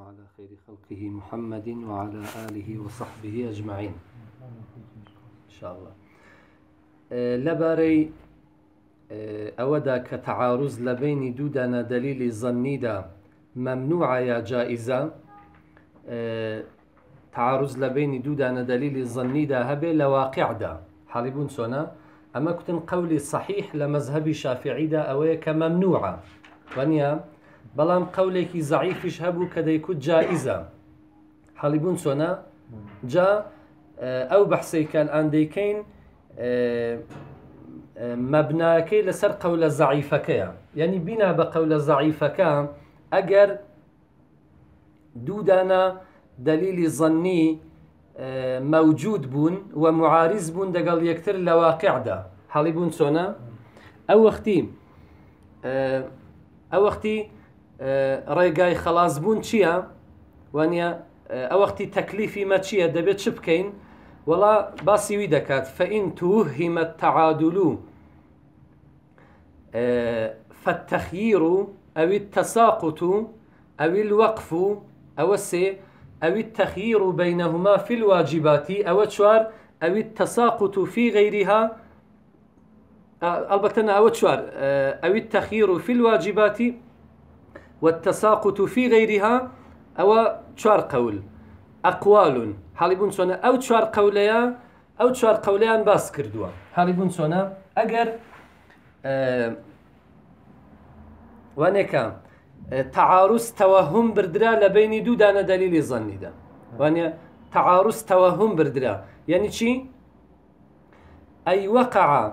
على خير خلقه محمد وعلى آله وصحبه أجمعين إن شاء الله. لباري أودا كتعارض لبين دودنا دليل ظني دا ممنوع يا جائزة. تعارض لبين دودنا دليل ظني دا هبه لواقع دا حالبون سونا أما كنت قولي صحيح لمذهب شافعي دا أوي كممنوعة ونيا بلام قولك ضعيف هبو كدا يكون جائزة حالبون سونا جا أو بحثي كان عندكين مبناكي لسر قول ضعيفك يعني بنا بقول ضعيفك أجر دودنا دليل ظني موجود بون ومعارض بون دقال يكتر لواقع دا حالبون سونا أو وقتي ريقاي خلاص بون چيا وانيا أو وقتي تكليفي ما چيا دبيت شبكين ولا باسي ويدكات فإن توهم التعادل فالتخيير أو التساقط أو الوقف أو التخيير بينهما في الواجبات أو تشوار أو التساقط في غيرها البتنا أو تشوار أو التخيير في الواجبات والتساقط في غيرها أو تشوار قول أقوال حالبون سونا أو تشوار قوليا أو تشوار قوليان باس كردوا حالبون سونا أجر وانيكا تعارض توهم بردرا لبين دودانا دليل ظني دا وانيا تعارض توهم بردرا يعني شي أي وقع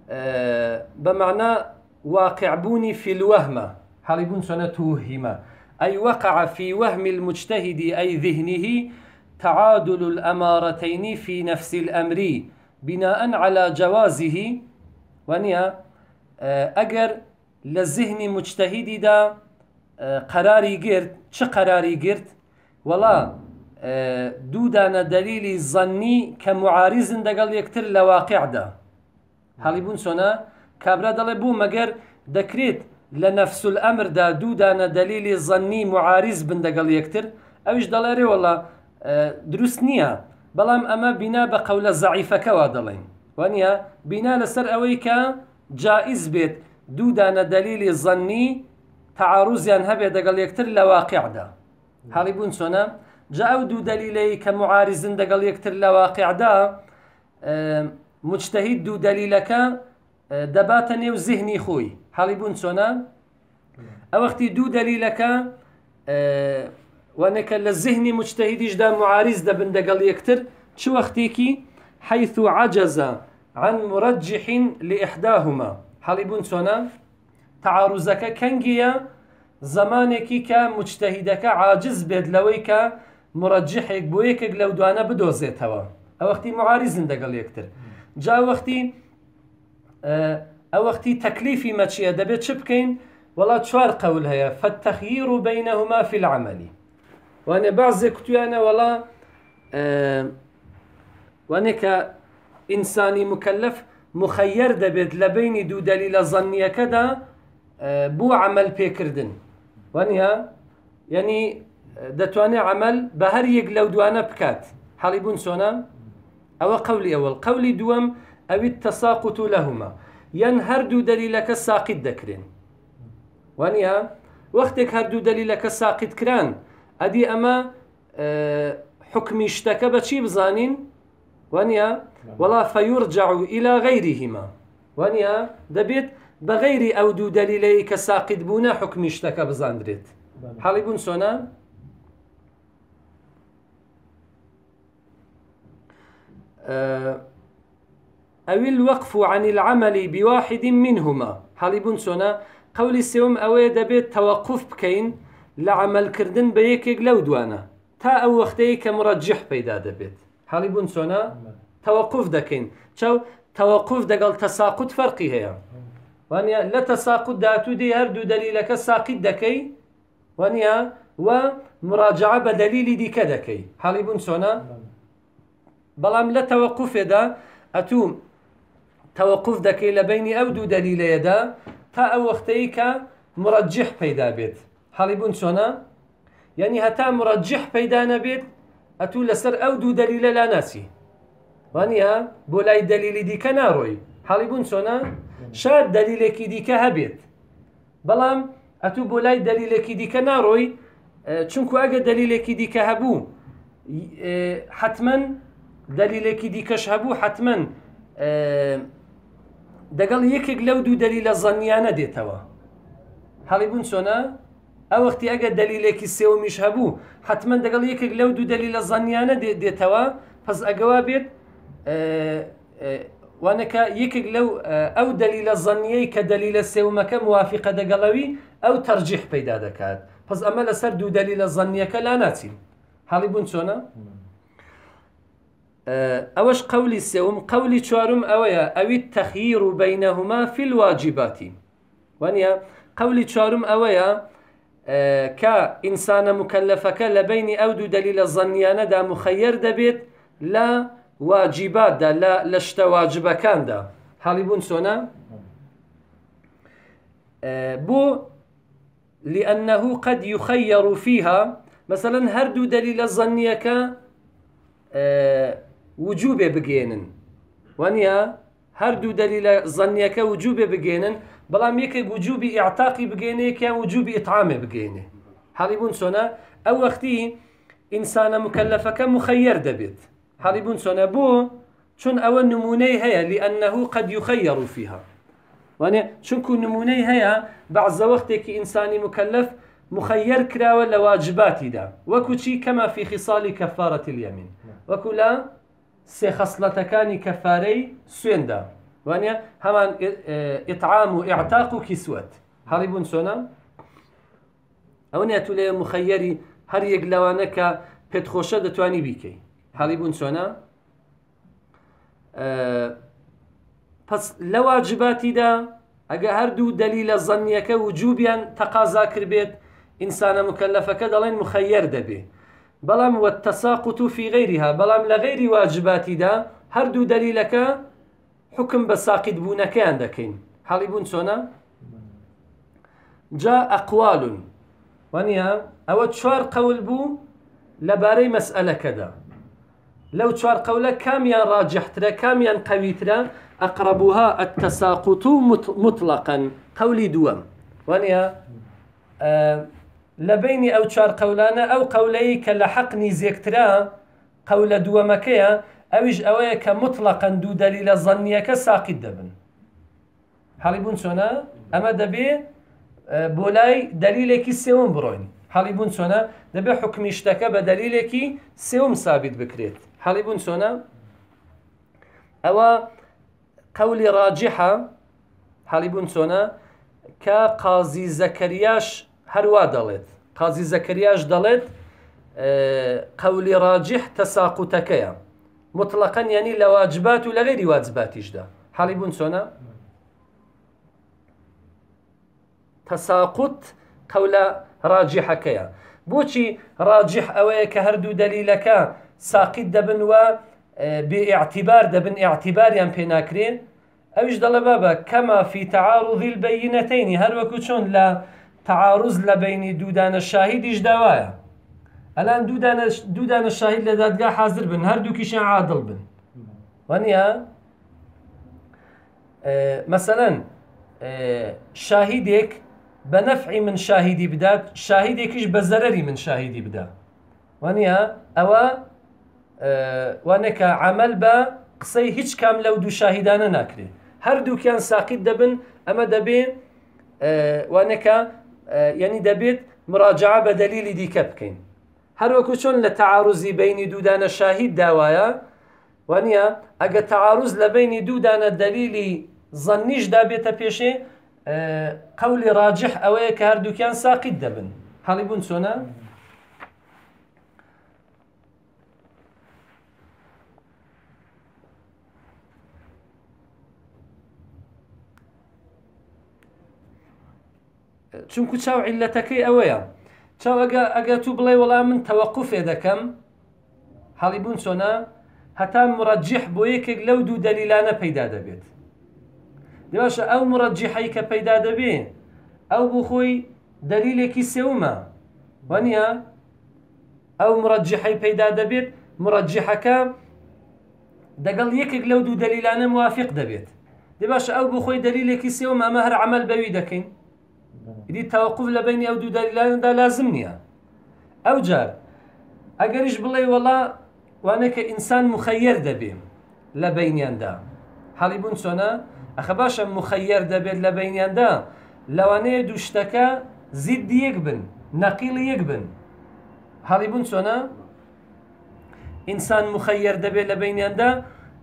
بمعنى واقع بوني في الوهم حالبون سنة توهم أي وقع في وهم المجتهد أي ذهنه تعادل الأمارتين في نفس الأمر بناء على جوازه وانيا أجر للذهن مجتهد دا قراري قرد چه قراري قرد ولا دودانا دليل ظني كمعارض دقال يكتر لواقع دا حالبون سونا كابرا دلبو مگر دكريت لنفس الأمر دا دودانا دليل ظني معارض بندقال يكتر اوش دلاري والله دروس نيا بلام اما بنا بقول ضعيفة كوادلين وانيا بنا لسر اويكا جائز بيت دودانا دليل ظني تعارض هبه دقال يكتر لواقع دا حالبون سونا جاءوا دو دليلي كمعارض دقال يكتر لواقع دا مجتهد دو دليلك دباتني وذهني خوي حالبون سونا او وقتي دو دليلك وانك للذهن مجتهد دا معارض دا بندقال يكتر شو وقتيكي حيث عجز عن مرجح لإحداهما حالبون سونا تعارضك كنجيا زمانك كمجتهدك عاجز بيد لويك مرجحك بويك لو دوانا بدوزيت هوا او وقتي معارض دقال يكتر جا وقتي او وقتي تكليفي ماشي دبيت شبكين ولا تشوار قول هيا فالتخيير بينهما في العمل وانا بعض كتوانا ولا وانا كإنساني مكلف مخير دبيت لبين دو دليل ظنية كدا بو عمل بيكردن وانها يعني دتواني عمل بهر يقلو دوانا بكات حالبون سونا او قولي اول قولي دوم او التساقط لهما ينهر دو دليلك الساقط دكرين وانها وقتك هردو دليلك الساقط كران ادي اما حكم اشتكى بشي بزانين وانها ولا فيرجع الى غيرهما وانها دبيت بغير او دو دليلي كساقط بونا حكم اشتكى بزاندريت حالبون سونا او الوقف عن العمل بواحد منهما حالبون سونا قولي السيوم اوي دبيت توقف بكين لعمل كردن بيكيق لو دوانا تا او وقتي كمرجح بيدا دبيت حالبون سونا توقف دكين شو توقف دقال تساقط فرقي هيا وانيا لا تساقط داتو دي هردو دليلك ساقط دكي وانيا ومراجعة بدليل دي كدكي حالبون سونا بلام لا توقف دا اتوم توقف دكي لبيني او دو دليل يدا تا او وقتيك مرجح بيدا بيت حالبون سونا يعني هتا مرجح پیدا نبيت أتو لسر أو دو دليل لا ناسي وانيا بولاي دليل ديك ناروي حالبون سونا شاد دليلك ديك هبيت بلام أتو بولاي دليلك ديك ناروي چونكو أجا دليلك ديك هبو حتما دليلك ديكش هبو حتما دقل يكك لو دو دليل الظنيانة ديتوا حالبون سونا او وقتی اگه دلیلێکی سێوەمیش هەبوو حتما دەگەڵ یەکێک لەو دوو دلیلە زانیانە دێتەوە پس ئەگەوا بێت وانەکە یەکێک لەو ئەو دلیلە زانیەی کە دلیلە سێومەکە موافقە دەگەڵەوی ئەو تەرجیح پەیدا دەکات پس ئەمە لەسەر دوو دلیلە زانیەکە لا ناچین حاڵی بوون چۆنە ئەوەش قەولی سێوم قەولی چوارم ئەوەیە ئەوی تەخییر بەینەهما فی الواجبات وانە قەولی چوارم ئەوەیە کە ئینسانە مکەلەفەکە لە بینی ئەو دوو دلیلە زەنیانەدا مخەیر دەبێت لە واجباتدا لە شتە واجبەکاندا حاڵی بوون چۆنە بۆ لأنه قد يخير فيها مثلا هەردوو دلیلە زەنیەکە وجوبێ بگێنن وانە هەردوو دلیلە زەنیەکە وجوبێ بگێنن بەڵام یەکێک وجوبی ئیعتاقی بگێنێ یەکیان وجوبی ئیطعامێ بگێنێ حاڵی بوون چۆنە ئەو وەختی ئینسانە مکەلەفەکە مخەیر دەبێت حاڵی بوون چۆنە بۆ چون ئەوە نمونەی هەیە لأنه قد يخير فيها وانێ چونکو نمونەی هەیە بەعزە وەختێکی ئینسانی مکەلەف مخەیر کراوە لە واجباتیدا وەکو چی کەما فی خصالی کەفارەتی اليەمین وەکو لە سێ خەسڵەتەکانی کەفارەی سوێندا وانە هەمان ئیطعام و ئیعتاق و کیسوەت حاڵی بوون چۆنە ئەو نێت لێ مخەیەری هەر یەک لەوانە کە پێت خۆشە دەتوانی بیکەی حاڵی بوون چۆنە پس لە واجباتیدا ئەگە هەردوو دلیلە زەنیەکە وجوبیان تەقازا کردبێت ئینسانە مکەلەفەکە دەڵێن مخەیر دەبێ بەڵام والتساقط في غيرها بەڵام لە غەیری واجباتیدا هەردوو دلیلەکە حكم بساقط بونكان دكين حالبون سونا جاء أقوال وانيا أو تشوار قول بو لباري مسألة كذا لو تشوار قولة كام ين راجح ترى كام ين قوي ترى أقربها التساقط مطلقا قولي دوام وانيا لبيني أو تشوار قولانا أو قولي كالحق نيزيك ترى قول دوامكيا ئەویش ئەوەیە کە مطلقاً دوو دلیلە زەنیەکە ساقط دەبن حاڵی بوون چۆنە ئەمە دەبێ بۆ لای دلیلێکی سێوم بڕۆین حاڵی بوون چۆنە دەبێ حکمی شتەکە بە دلیلێکی سێوم ثابت بکرێت حاڵی بوون چۆنە ئەوە قەولی ڕاجحە حاڵی بوون چۆنە کە قازی زەکەریاش هەروە دەڵێت قازی زەکەریاش دەڵێت قەولی ڕاجح تەساقوتەکەیە مطلقا يعني لواجبات ولا غير واجبات إجدا حالي بون سونا تساقط قول راجح كيا بوشي راجح أوي كهردو دليلك ساقط دبن و باعتبار دبن اعتبار يم بيناكرين أوش دل بابا كما في تعارض البينتين هر وكوشون لا تعارض لبين دودان الشاهد إجداوايا الان دودان الشاهد لدادگاه حاضر بن هر دو کیشان عادل بن وانیا مثلا شاهدك بنفع من شاهدي بدات شاهدكش بزرري من شاهدي بدا وانیا اوا وانك عمل با قصي هیچ کام لو دو شاهدانه ناكري هر دو كان ساقط دبن اما دبي وانك يعني دبيت مراجعه بدليل دي كبكين هر وەکو چۆن لە تعارضی بینی دوودانە شاهید داوایە وانە ئەگە تعارض لە بینی دوودانە دلیلی زەنیشدا بێتە پێشێ قەولی ڕاجح ئەوەیە کە هەردووکیان ساقط دەبن حاڵی بوون چۆنە چونکو چاو عیلەتەکەی ئەوەیە چاو ئەگە تو بڵێ وەڵام من تەوەقوفێ دەکەم حاڵی بوون چۆنە هەتا مڕەجیح بۆ یەکێک لەو دوو دەلیلانە پەیدا دەبێت دەباشە ئەو مڕەجیحەی کە پەیدا دەبێ ئەو بۆ خۆی دەلیلێکی سێومە وانە أو مرجحي بيدا دبيت مرجحك دقل يكك لو دو دليلان موافق دبيت دي باش أو بخوي دليلك يسيو ما مهر عمل بويدكين دي التوقف لبيني أو دو دليلان دا لازمني أو جار أقريش بالله والله وأنا كإنسان مخير دبي لبينيان دا حاليبون سونا أخباشا مخير دبي لبينيان دا لو أنا دوشتكا زد يقبن نقيل يقبن حاليبون سونا إنسان مخير دبي لبينيان دا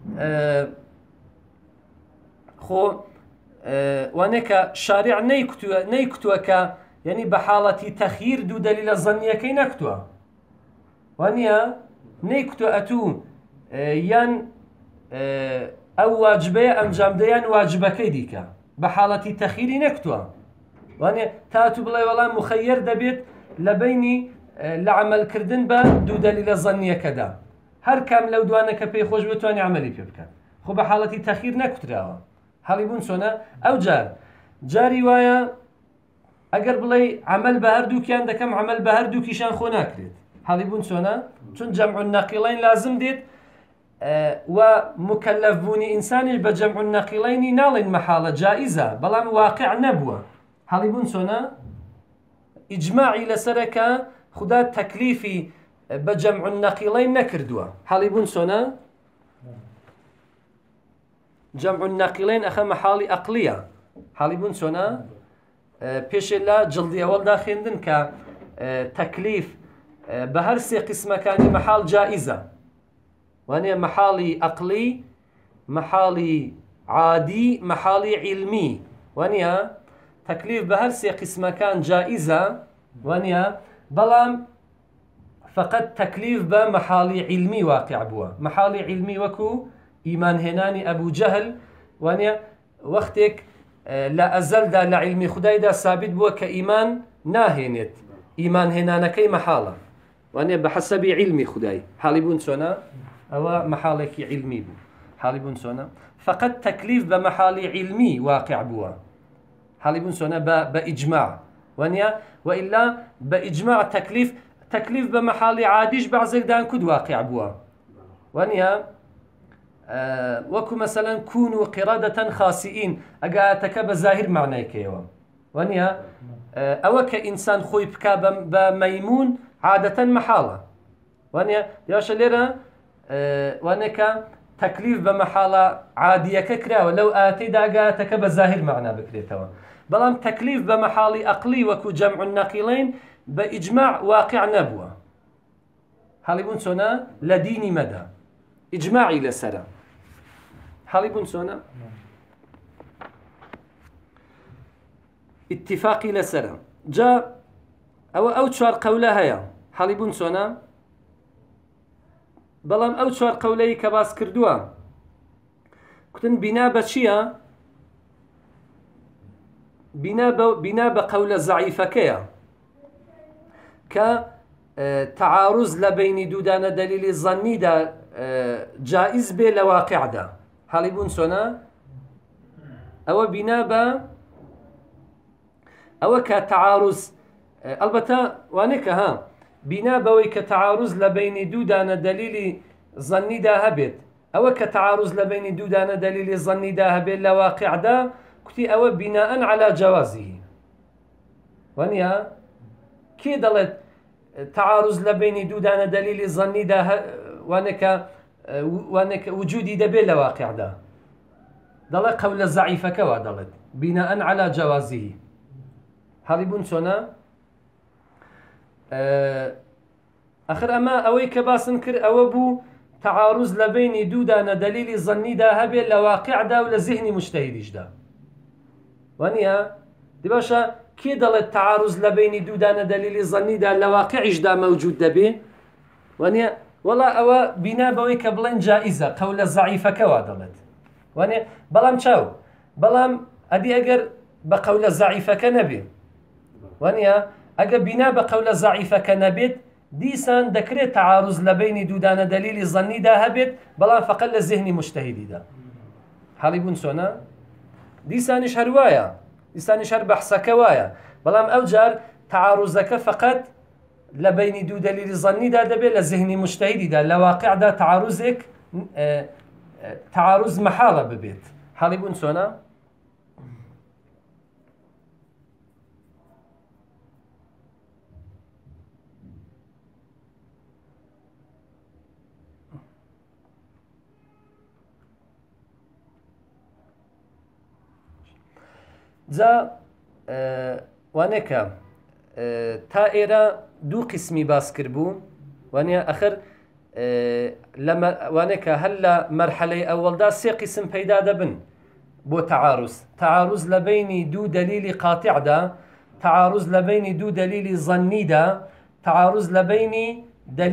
خو وانك شارع نيكتوا يعني بحالة تخيير دو دليل الظنية كي نكتوا وانيا نيكتوا أتو يان أو واجبية أنجام ديان واجبة كيديكا بحالة تخيير نكتوا وانيا تاتو بلاي والله مخير دبيت لبيني لعمل كردن با دو دليل الظنية كدا هر كام لو دوانك بي خوش بتواني عملي بيبكا خو بحالة تخيير نكتراوا حاليبون سونا أو جاري وايا أقر بلاي عمل بهردو كيان دكم عمل بهردو كيشان خو ناكريت حاليبون سونا چون جمع النقيلين لازم ديت ومكلف بوني إنساني بجمع النقيلين نالين محالة جائزة بلان واقع نبوة حاليبون سونا إجماعي لسركا خدا تكليفي بجمع النقيلين نكردوا حاليبون سونا جمع الناقلين أخا محالي أقلية حاليبون سونا بيش الله جلدي أول داخلين كتكليف بهرسي قسم كان محال جائزة وأنا محالي أقلي محالي عادي محالي علمي وأنا تكليف بهرسي قسم كان جائزة وأنا بلام فقط تكليف بمحالي علمي واقع بوا محالي علمي وكو إيمان هناني أبو جهل وانيا وقتك لا أزل دا لعلمي خداي دا ثابت بوا كإيمان ناهنت إيمان هنانا كي محالة وانيا بحسب علمي خداي حالبون سونا أو محالك علمي بو حالبون سونا فقط تكليف بمحالي علمي واقع بوا حالبون سونا بإجماع وانيا وإلا بإجماع تكليف بمحالي عاديش بعضك دان كد واقع بوا وانيا وكو مثلا كونوا قردة خاسئين أقاتك بظاهر معنى كيوا وانيا أو كإنسان خوي بكا بميمون عادة محالة وانيا ياش ليرا وانك تكليف بمحالة عادية ككرا ولو آتي دا أقاتك بظاهر معنى بكريتوا بلام تكليف بمحالي أقلي وكو جمع النقيلين بإجماع واقع نبوة حالبون سونا لديني مدى إجماعي لسرا حالبون سونا اتفاقي لسرا جاء أو تشار قولها يا حالبون سونا بلام أو تشار قولي كباس كردوا كتن بنا بشيا بنا بقول الضعيفة كيا كتعارض لبين دودان دليل الظني دا جائز به لواقع دا حالبون سونا أو بنا أو كتعارض البته وانك ها بنا بوي كتعارض لبين دودان دليل ظني دا هبت أو كتعارض لبين دودان دليل الظني دا هبت لواقع دا كتي أو بناء على جوازه وانيا كي دلت تعارض لبين دودان دليل الظني دا وانك وجودي دبي لواقع دا دل قول الضعيف كوا دلت بناء على جوازه حالبون سونا آخر أما أوي كباسن كر أو بو تعارض لبين دودان دليل الظني دا هبي لواقع دا ولا ذهني مجتهدش دا وانيا دي باشا كي دلت تعارض لبين دودان دليل الظني دا لواقعش دا موجود دبي وانيا والله أو بنا بوي كبلين جائزة قول الضعيف كوا دلت وانيا بلام شاو بلام أدي أجر بقول الضعيف كنبي وانيا أجر بنا بقول الضعيف كنبيت ديسان دكري تعارض لبين دودان دليل الظني دا هبت بلام فقل الذهني مجتهدي دا حالبون سونا ديسانش هروايا ديسانش هر بحثك وايا بلام أوجار تعارضك فقط لبين دو دليل ظني دا دبي لذهني مجتهدي دا لواقع دا تعارضك تعارض محالة ببيت حالي بون سونا جا وانكا تا ئێرە دوو قسمی باس کردبوو وانە ئەخر وانەکە هەر لە مەرحەلەی ئەوەڵدا سێ قسم پەیدا دەبن بۆ تعارض لە بینی دوو دەلیلی قاتعدا، تعارض لە بینی دوو دەلیلی ظەنیدا، تعارض لە بینی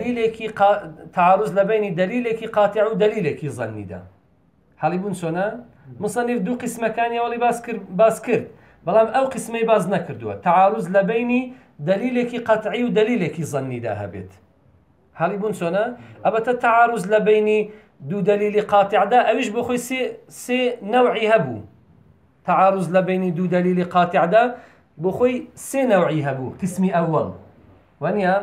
دەلیلێکی قاتع و دەلیلێکی ظەنیدا. حاڵی بوون چۆنە؟ مصەنیف دوو قسمەکانی ئەوڵی باس کرد بەڵام ئەو قسمەی باز نەکردووە، تعارض لە بینی دەلیلێکی قەتعی و دەلیلێکی ظەنیدا هەبێت. حاڵی بوون چۆنە؟ ئەبەتە تعارض لە بینی دوو دەلیلی قاتعدا ئەویش بۆ خۆی سێ نەوعی هەبوو. تعارض لە بینی دوو دەلیلی قاتعدا بۆ خۆی سێ نەوعی هەبوو. قسمی ئەوەڵ وانە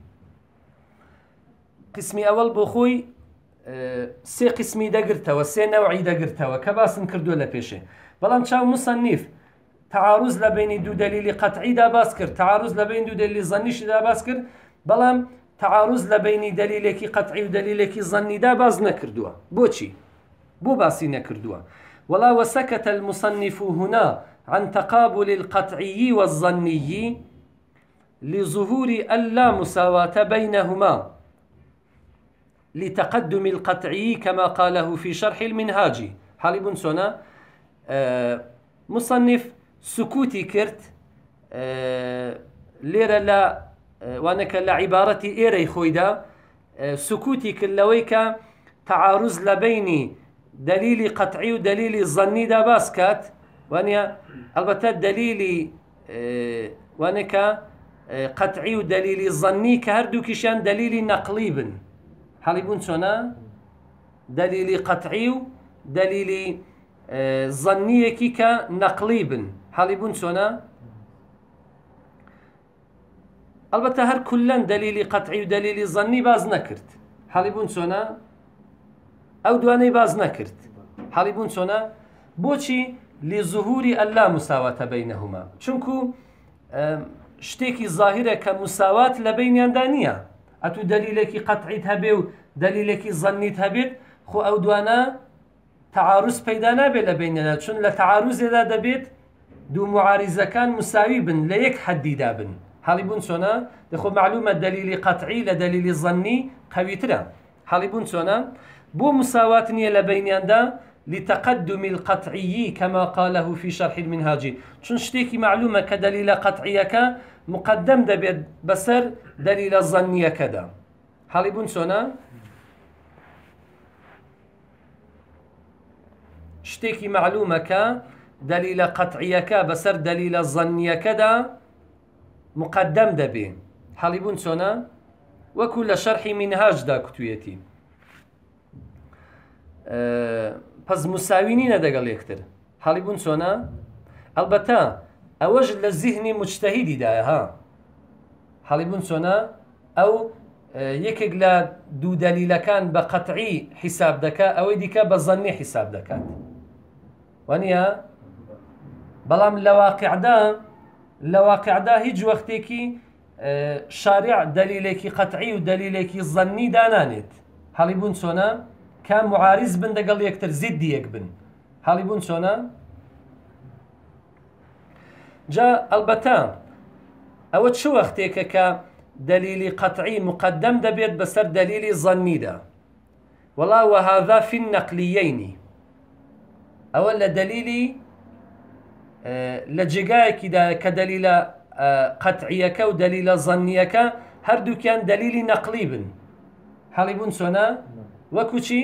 قسمی ئەوەڵ بۆ خۆی سێ قسمی دەگرتەوە، سێ نەوعی دەگرتەوە کە باسم کردووە لە پێشێ. بەڵام چاو مصەنیف تعارض لە بینی دوو دەلیلی قەتعیدا باس کرد، تعارض لە بینی دوو دەلیلی ظەنیشدا باس کرد، بەڵام تعارض لە بینی دەلیلێکی قەتعی و دەلیلێکی ظەنیدا باز نەکردووە. بۆچی؟ بۆ باسی نەکردووە؟ وەڵا وسكت المصنف هنا عن تقابل القطعي والظني لظهور ألا مساواة بينهما لتقدم القطعي كما قاله في شرح المنهاج. حاڵی بوون چۆنە؟ مصنف سکوتی کرد لێرە لە وانەکە لە عیبارەتی ئێرەی خۆیدا سکوتی کرد لەوەی کە تعارض لە بینی دەلیلی قەتعی و دەلیلی ظەنیدا باس کات، وانە ئەلبەتە دەلیلی وانەکە قەتعی و دەلیلی ظەنی کە هەردووکیشیان دەلیلی نەقلی بن. حاڵی بوون چۆنە؟ دەلیلی قەتعی و دەلیلی ظەنیەکی کە نەقلی بن. حاڵی بوون چۆنە؟ ئەلبەتە هەر کولەن دەلیلی قەتعی و دەلیلی ظەنی باز نەکرد. حاڵی بوون چۆنە؟ ئەو دوانەی باز نەکرد. حاڵی بوون چۆنە؟ بۆچی؟ لظهوری ئەلا مساواتە بینەهما، چونکو شتێکی ظاهرە کە مساوات لە بینیاندا نییە. ئەتوو دەلیلێکی قەتعیت هەبێ و دەلیلێکی ظەنیت هەبێت، خۆ ئەو دوانە تعارض پەیدا نابێت لە بینیاندا، چون لە تعارضێدا دەبێت دوو معارضەکان مساوی بن، لە یەک حەدیدا بن. حاڵی بوون چۆنە؟ دەخۆ معلومە دەلیلی قەتعی لە دەلیلی ظەنی قەویترە. حاڵی بوون چۆنە؟ بۆ مساوات نییە لە بینیاندا لتقدم القطعي كما قاله في شرح المنهاج، چون شتێکی معلومە کە دەلیلە قەتعیەکە مقدم دەبێت بەسەر دەلیلە ظەنیەکەدا. حاڵی بوون چۆنە؟ شتێکی معلومە کە دەلیلە قەتعیەکە بەسەر دەلیلە ظەنیەکەدا مقدم دەبێ. حاڵی بوون چۆنە؟ وەکو لە شەرحی منهاجدا کوتوویەتی. پس مساوی نینە دەگەڵ یەکتر. حاڵی بوون چۆنە؟ ئەلبەتە ئەوەش لە زیهنی مجتەهیدیدایە ها. حاڵی بوون چۆنە؟ ئەو یەکێک لە دوو دەلیلەکان بە قەتعی حیساب دەکات، ئەوەی دیکە بە ظەنی حیساب دەکات. وانە بەڵام لە واقعدا هیچ وەختێکی شارع دەلیلێکی قەتعی و دەلیلێکی ظەنی دانانێت. حاڵی بوون چۆنە؟ کە معارض بن دەگەڵ یەکتر، زیدیەک بن. حاڵی بوون چۆنە؟ جا ئەلبەتە ئەوە چ وەختێکە کە دەلیلی قەتعی مقدم دەبێت بەسەر دەلیلی ظەنیدا؟ وەڵا وهذا في النقلیەین، ئەوە لە دەلیلی لە جێگایەکیدا کە دەلیلە قەتعیەکە و دەلیلە ظەنیەکە هەردووکیان دەلیلی نەقلی بن. حاڵی بوون چۆنە؟ وەکو چی؟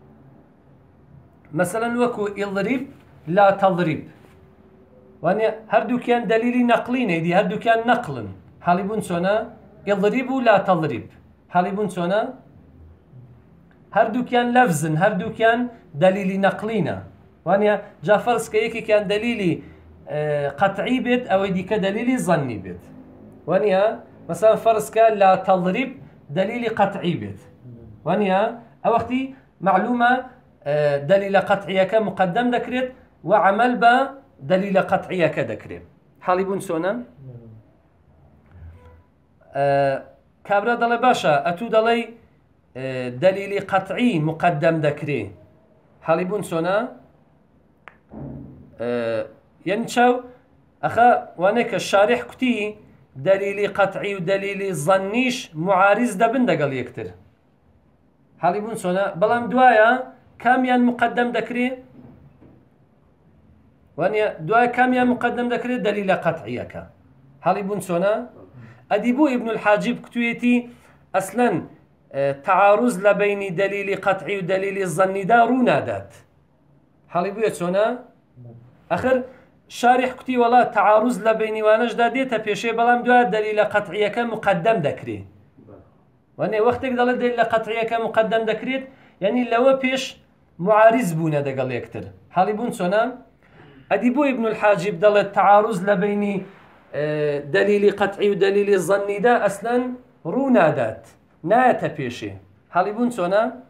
مەسەلەن وەکو ئیڵریب لا تەڵریب، وانە هەردووکیان دەلیلی نەقلینە، دی هەردووکیان نەقلن. حاڵی بوون چۆنە؟ ئیڵریب و لا تەڵریب. حاڵی بوون چۆنە؟ هەردووکیان لەفزن، هەردووکیان دەلیلی نەقلینە. وانە جا فەرز کە یەکێکیان دەلیلی قەتعی بێت، ئەوەی دیکە دەلیلی ظەنی بێت. وانە مثلا فرض كان لا تضرب دليل قطعي بيت وانيا او وقتي معلومه دليل قطعيه كمقدم ذكرت وعمل با دليل قطعيه كذكرت حالي بون سونا كابرا دلي باشا اتو دلي دليل قطعي مقدم ذكري حالي بون سونا ينشو أخا وانك الشارح كتي دليل قطعي ودليل ظنيش معارض دبن دقل يكتر حالي بون سونا بلام دوايا كاميان مقدم ذكري وانيا دوايا كاميان مقدم ذكري دليل قطعيك حالي بون سونا أديبو ابن الحاجب كتويتي أصلا تعارض لبين دليل قطعي ودليل الظني دا رونادات حالي بو يتسونا آخر شارح كتي والله تعارض لبيني وانش داديتا بيشي بلام دوا دليل قطعية مقدم ذكري واني وقتك دل دليل قطعية مقدم ذكريت يعني لو بيش معارض بونا دقل يكتر حالي بون سونا أديبو ابن الحاجب دل التعارض لبيني دليل قطعي ودليل الظني دا أصلا رونادات ناتا بيشي حالي بون سونا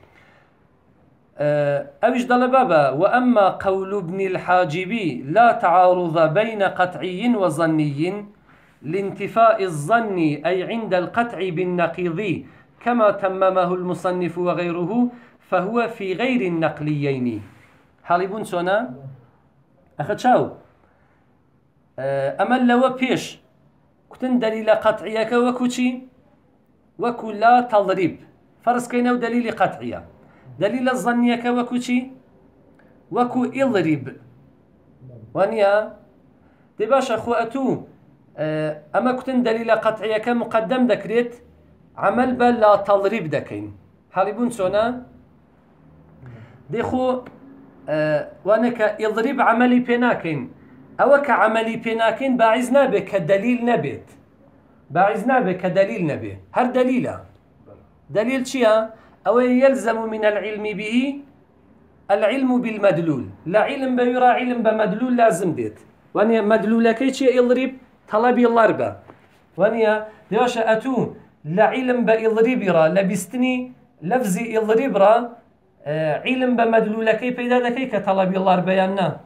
أوش دل بابا وأما قول ابن الحاجب لا تعارض بين قطعي وظني لانتفاء الظن أي عند القطع بالنقيض كما تممه المصنف وغيره فهو في غير النقليين حالبون سونا أخذ شاو أما لو بيش كتن دليل قطعيك وكوشي وكو لا تضرب فرس كينو دليل قطعية دليل الظنية وكوشي وكو اضرب وانيا دي باش اخواتو اما كنتن دليل قطعية كمقدم ذكريت عمل بل لا تضرب دكين حالبون سونا دي خو وانك اضرب عملي بيناكين او كعملي بيناكين باعزنا بك دليل نبيت باعزنا بك دليل نبي هر دليله دليل شيا أو يلزم من العلم به العلم بالمدلول لا علم بيرى علم بمدلول لازم ديت وانيا مدلول كيتش يضرب طلبي الضربة وانيا ديوش أتو لا علم بيضرب را لبستني لفظي يضرب را علم بمدلول كي بيدا دكي كطلبي الضربة يانا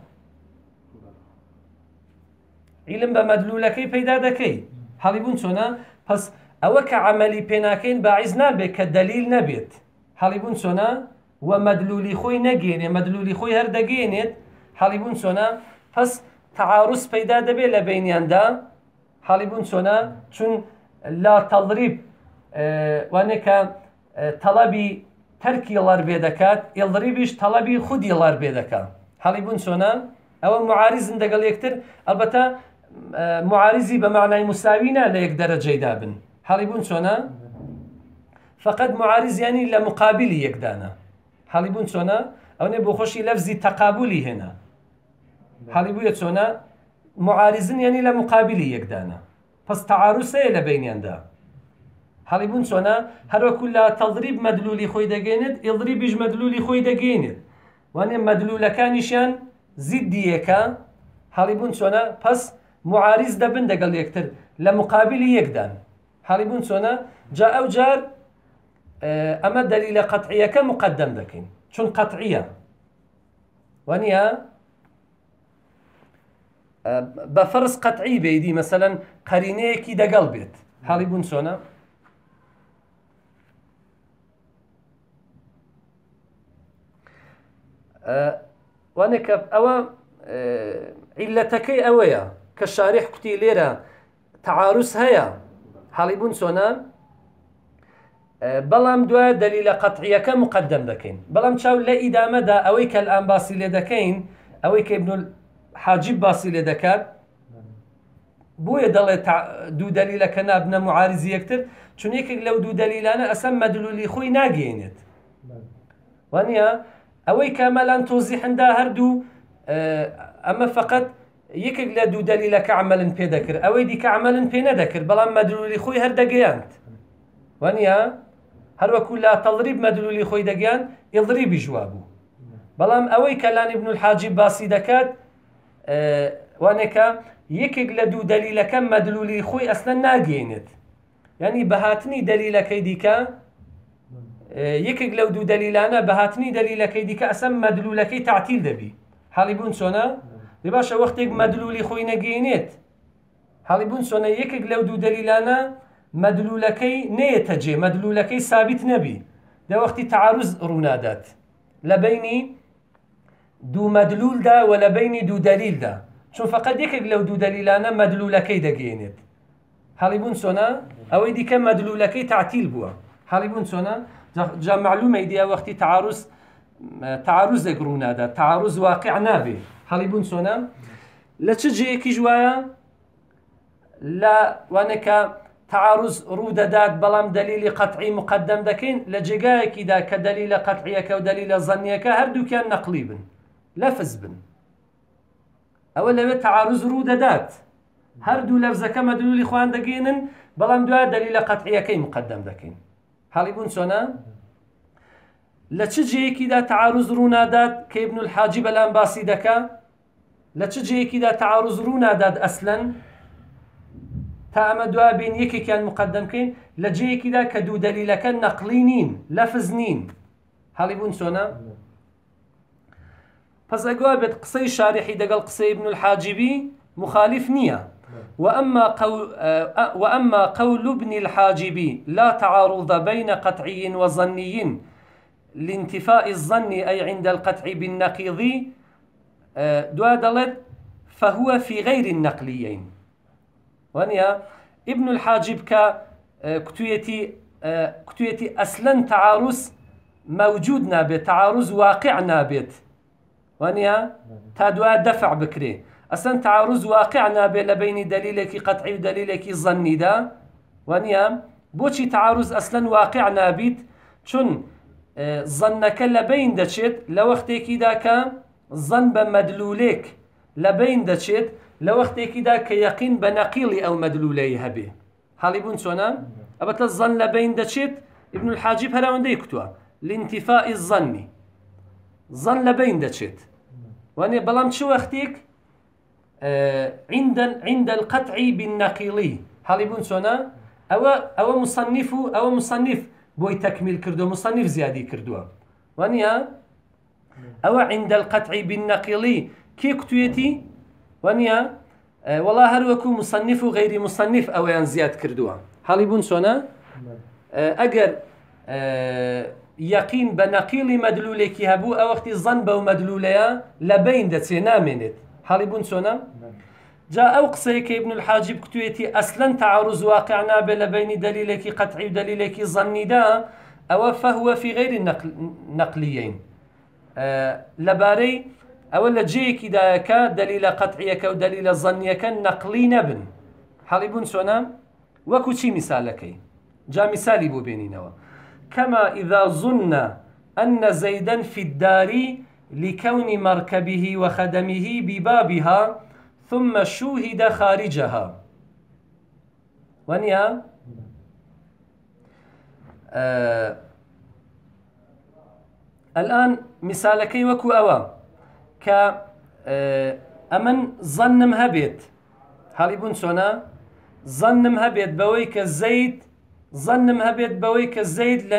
علم بمدلول كي بيدا دكي حالبون سونا بس أوك عملي بيناكين باعزنا بك دليل نبيت حالبون سونا ومدلولي خوي نجيني مدلولي خوي هر دجينت حالبون سونا بس تعارض بيدا دبي لبينيان دا حالبون سونا چون لا تضرب وانك طلبي تركي يلار بيدكات يضربش طلبي خود يلار بيدكا حالبون سونا او معارض دقل يكتر البته معارضي بمعنى مساوينا ليك درجة دابن حالبون سونا فقد معارض يعني لمقابلي يكدانا حالبون سونا او نبو خوشي لفظي تقابلي هنا حالبون سونا معارض يعني لمقابلي يكدانا بس تعارض سيلا بينيان دا حالبون سونا هر كل تضريب مدلولي خوي دقيند يضربش مدلولي خوي دقيند وانا مدلول كانشان زديكا حالبون سونا بس معارض دبن دقل يكتر لمقابلي يكدان حالبون سونا جاء أو جار أما دليل قطعية كمقدم دكين شون قطعية وانيا بفرض قطعي بيدي مثلا قرينه كي دقل بيت حالبون سونا وانك أو علتكي أويا كالشارح كتي ليرة تعارض هيا حالبون سونا بلام دوا دليل قطعية كمقدم دكين بلام تشاو لا إدامة دا أويك الآن باسي لدكين أويك ابن الحاجب باسي لدكات بويا دل دو دليل كنا ابن معارضي يكتر چون يكك لو دو دليلانا أسم مدلولي خوي ناقينت وانيا أويك مالان توزيح دا هردو أما فقط يكك لدو دليل كعمل بيدكر أوي دي كعمل بيندكر بلام مدلولي خوي هردقيانت وانيا هر وكو لا تضرب مدلولي خوي دقيان يضرب جوابه بلام أوي كلان ابن الحاجب باسي دكات وانكا يكك لدو دليل كم مدلولي خوي أصلا ناقينت يعني بهاتني دليل كيديك يكك لو دو دليلانا بهاتني دليل كيديك أسم مدلولكي تعتيل دبي حالي بون سونا لباشا وقتك مدلولي خوي نجينيت حالي بون سونا يكك لو دو دليلانا مدلولكي نيتجي مدلولكي ثابت نبي ده وقت تعارض رونادات لبيني دو مدلول دا ولا بيني دو دليل دا شون فقط يكك لو دو دليلانا مدلولكي دقينيت حالي بون سونا او ايدي كم مدلولكي تعتيل بوا حالي بون سونا جا معلومة ايدي وقت تعارض رونادا تعارض واقع نابي حالي بون سونا لا تجي كي جوايا لا وانك تعارض رودادات بلام دليل قطعي مقدم دكين لجيجاي كدا كدليل قطعي ودليل ظني هردو كان نقلي بن لفظ بن اولا تعارض رودادات هردو لفظ كما دليل اخوان دكين بلام دوا دليل قطعي كي مقدم دكين حالي بون سونا لا تجي كدا تعارض رونادات كي ابن الحاجب الانباسي دكا لا تجي كدا تعارض رونادات اصلا تا دوا بين يكي كان مقدم كين لجي كدا كدو دليل كان نقلينين لفظنين حالي بون سونا پس اقوابت قصي شارحي دقل قصي ابن الحاجبي مخالف نية وأما قول ابن الحاجبي لا تعارض بين قطعي وظني لانتفاء الظن أي عند القطع بالنقيض دوا دلت فهو في غير النقليين وانيا ابن الحاجب كتويتي أصلا تعارض موجود نابت تعارض واقع نابت وانيا تادوا دفع بكري أصلا تعارض واقع نابت لبين دليلك قطعي ودليلك ظني دا وانيا بوشي تعارض أصلا واقع نابت شون ظنك لبين دشت لوقتك داك ظن بمدلولك لبين دشت لوقتك داك يقين بنقيل أو مدلولي هبه حالي بون سونا أبت الظن لبين دشت ابن الحاجب هلا وندي كتوا لانتفاء الظن ظن لبين دشت وأنا بلام شو وقتك عند القطع بالنقيلي حالي بون سونا أو مصنف بوي تكميل كردو مصنف زيادي كردو وانيا او عند القطع بالنقيلي كي كتويتي وانيا والله هروكو مصنف وغير مصنف او يان زياد كردو حالي بون سونا اگر يقين بنقيل مدلولك هبو او وقت الظن بو مدلوليا لبين دتي نامنت حالي بون سونا جاء أو قصيك ابن الحاجب كتويتي أصلا تعارض واقعنا بين دليلك قطعي ودليلك ظني دا أو فهو في غير النقليين لباري أو لجيك داك دليل قطعيك ودليل ظنيك نقلي نبن حالبون سونا وكوشي مثالك جاء مثالي بو بينينوا كما إذا ظن أن زيدا في الدار لكون مركبه وخدمه ببابها ثم شوهد خارجها ونيا الآن مثالك وكو أوا أمن ظنم هبيت حالبون سونا ظنم هبيت بويك الزيد ظنم هبيت بويك الزيد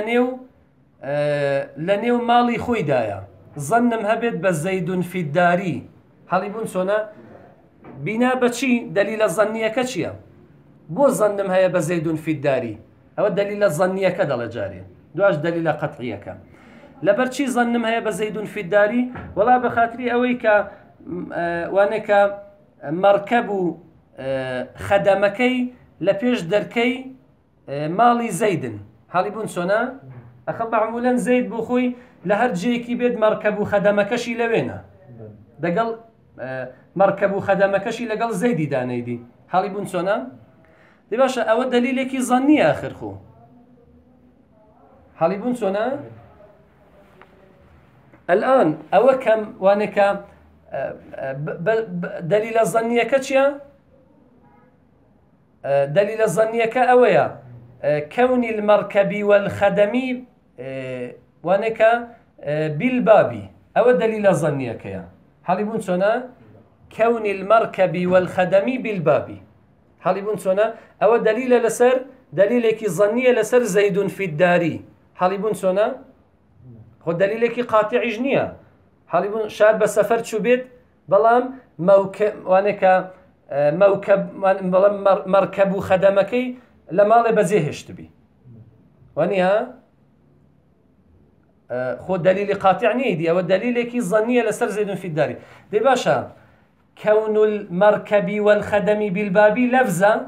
لنيو مالي خوي دايا ظنم هبيت بزيد في الداري حالبون سونا بنا بشي دليل الظنية كشيا بو ظنم هيا بزيد في الداري أو الدليل الظنية كدل جاري دواش دليل قطعية كان لبرشي ظنم هيا بزيد في الداري ولا بخاطري أويك وانك مركب خدمكي لبيش دركي مالي زيد حالبون سونا أخذ معمولا زيد بوخوي لهر جيكي بيد مركب خدمكشي لوينه دقل مركب خدمكشي لقل زيدي دانيدي حالي بون سونا دي باشا او دليلك ظني اخر خو حالي بون سونا الان او كم وانك دليل الظنية كتشيا دليل الظنية كأويا كون المركب والخدم وانك بالباب او دليل الظنية كيا حالبون سونا كون المركب والخدم بالباب حالبون سونا او دليل لسر دليلك ظنية لسر زيد في الدار حالبون سونا خود دليلك قاطع جنية حالبون شاب سفر شو بيت بلام موكب وانك موكب بلام مركب خدمكي لما بزيهش تبي وانيها خود دليل قاطع نيدي او دليلك ظنية لسر زيد في الدار دي باشا كون المركب والخدم بالباب لفظة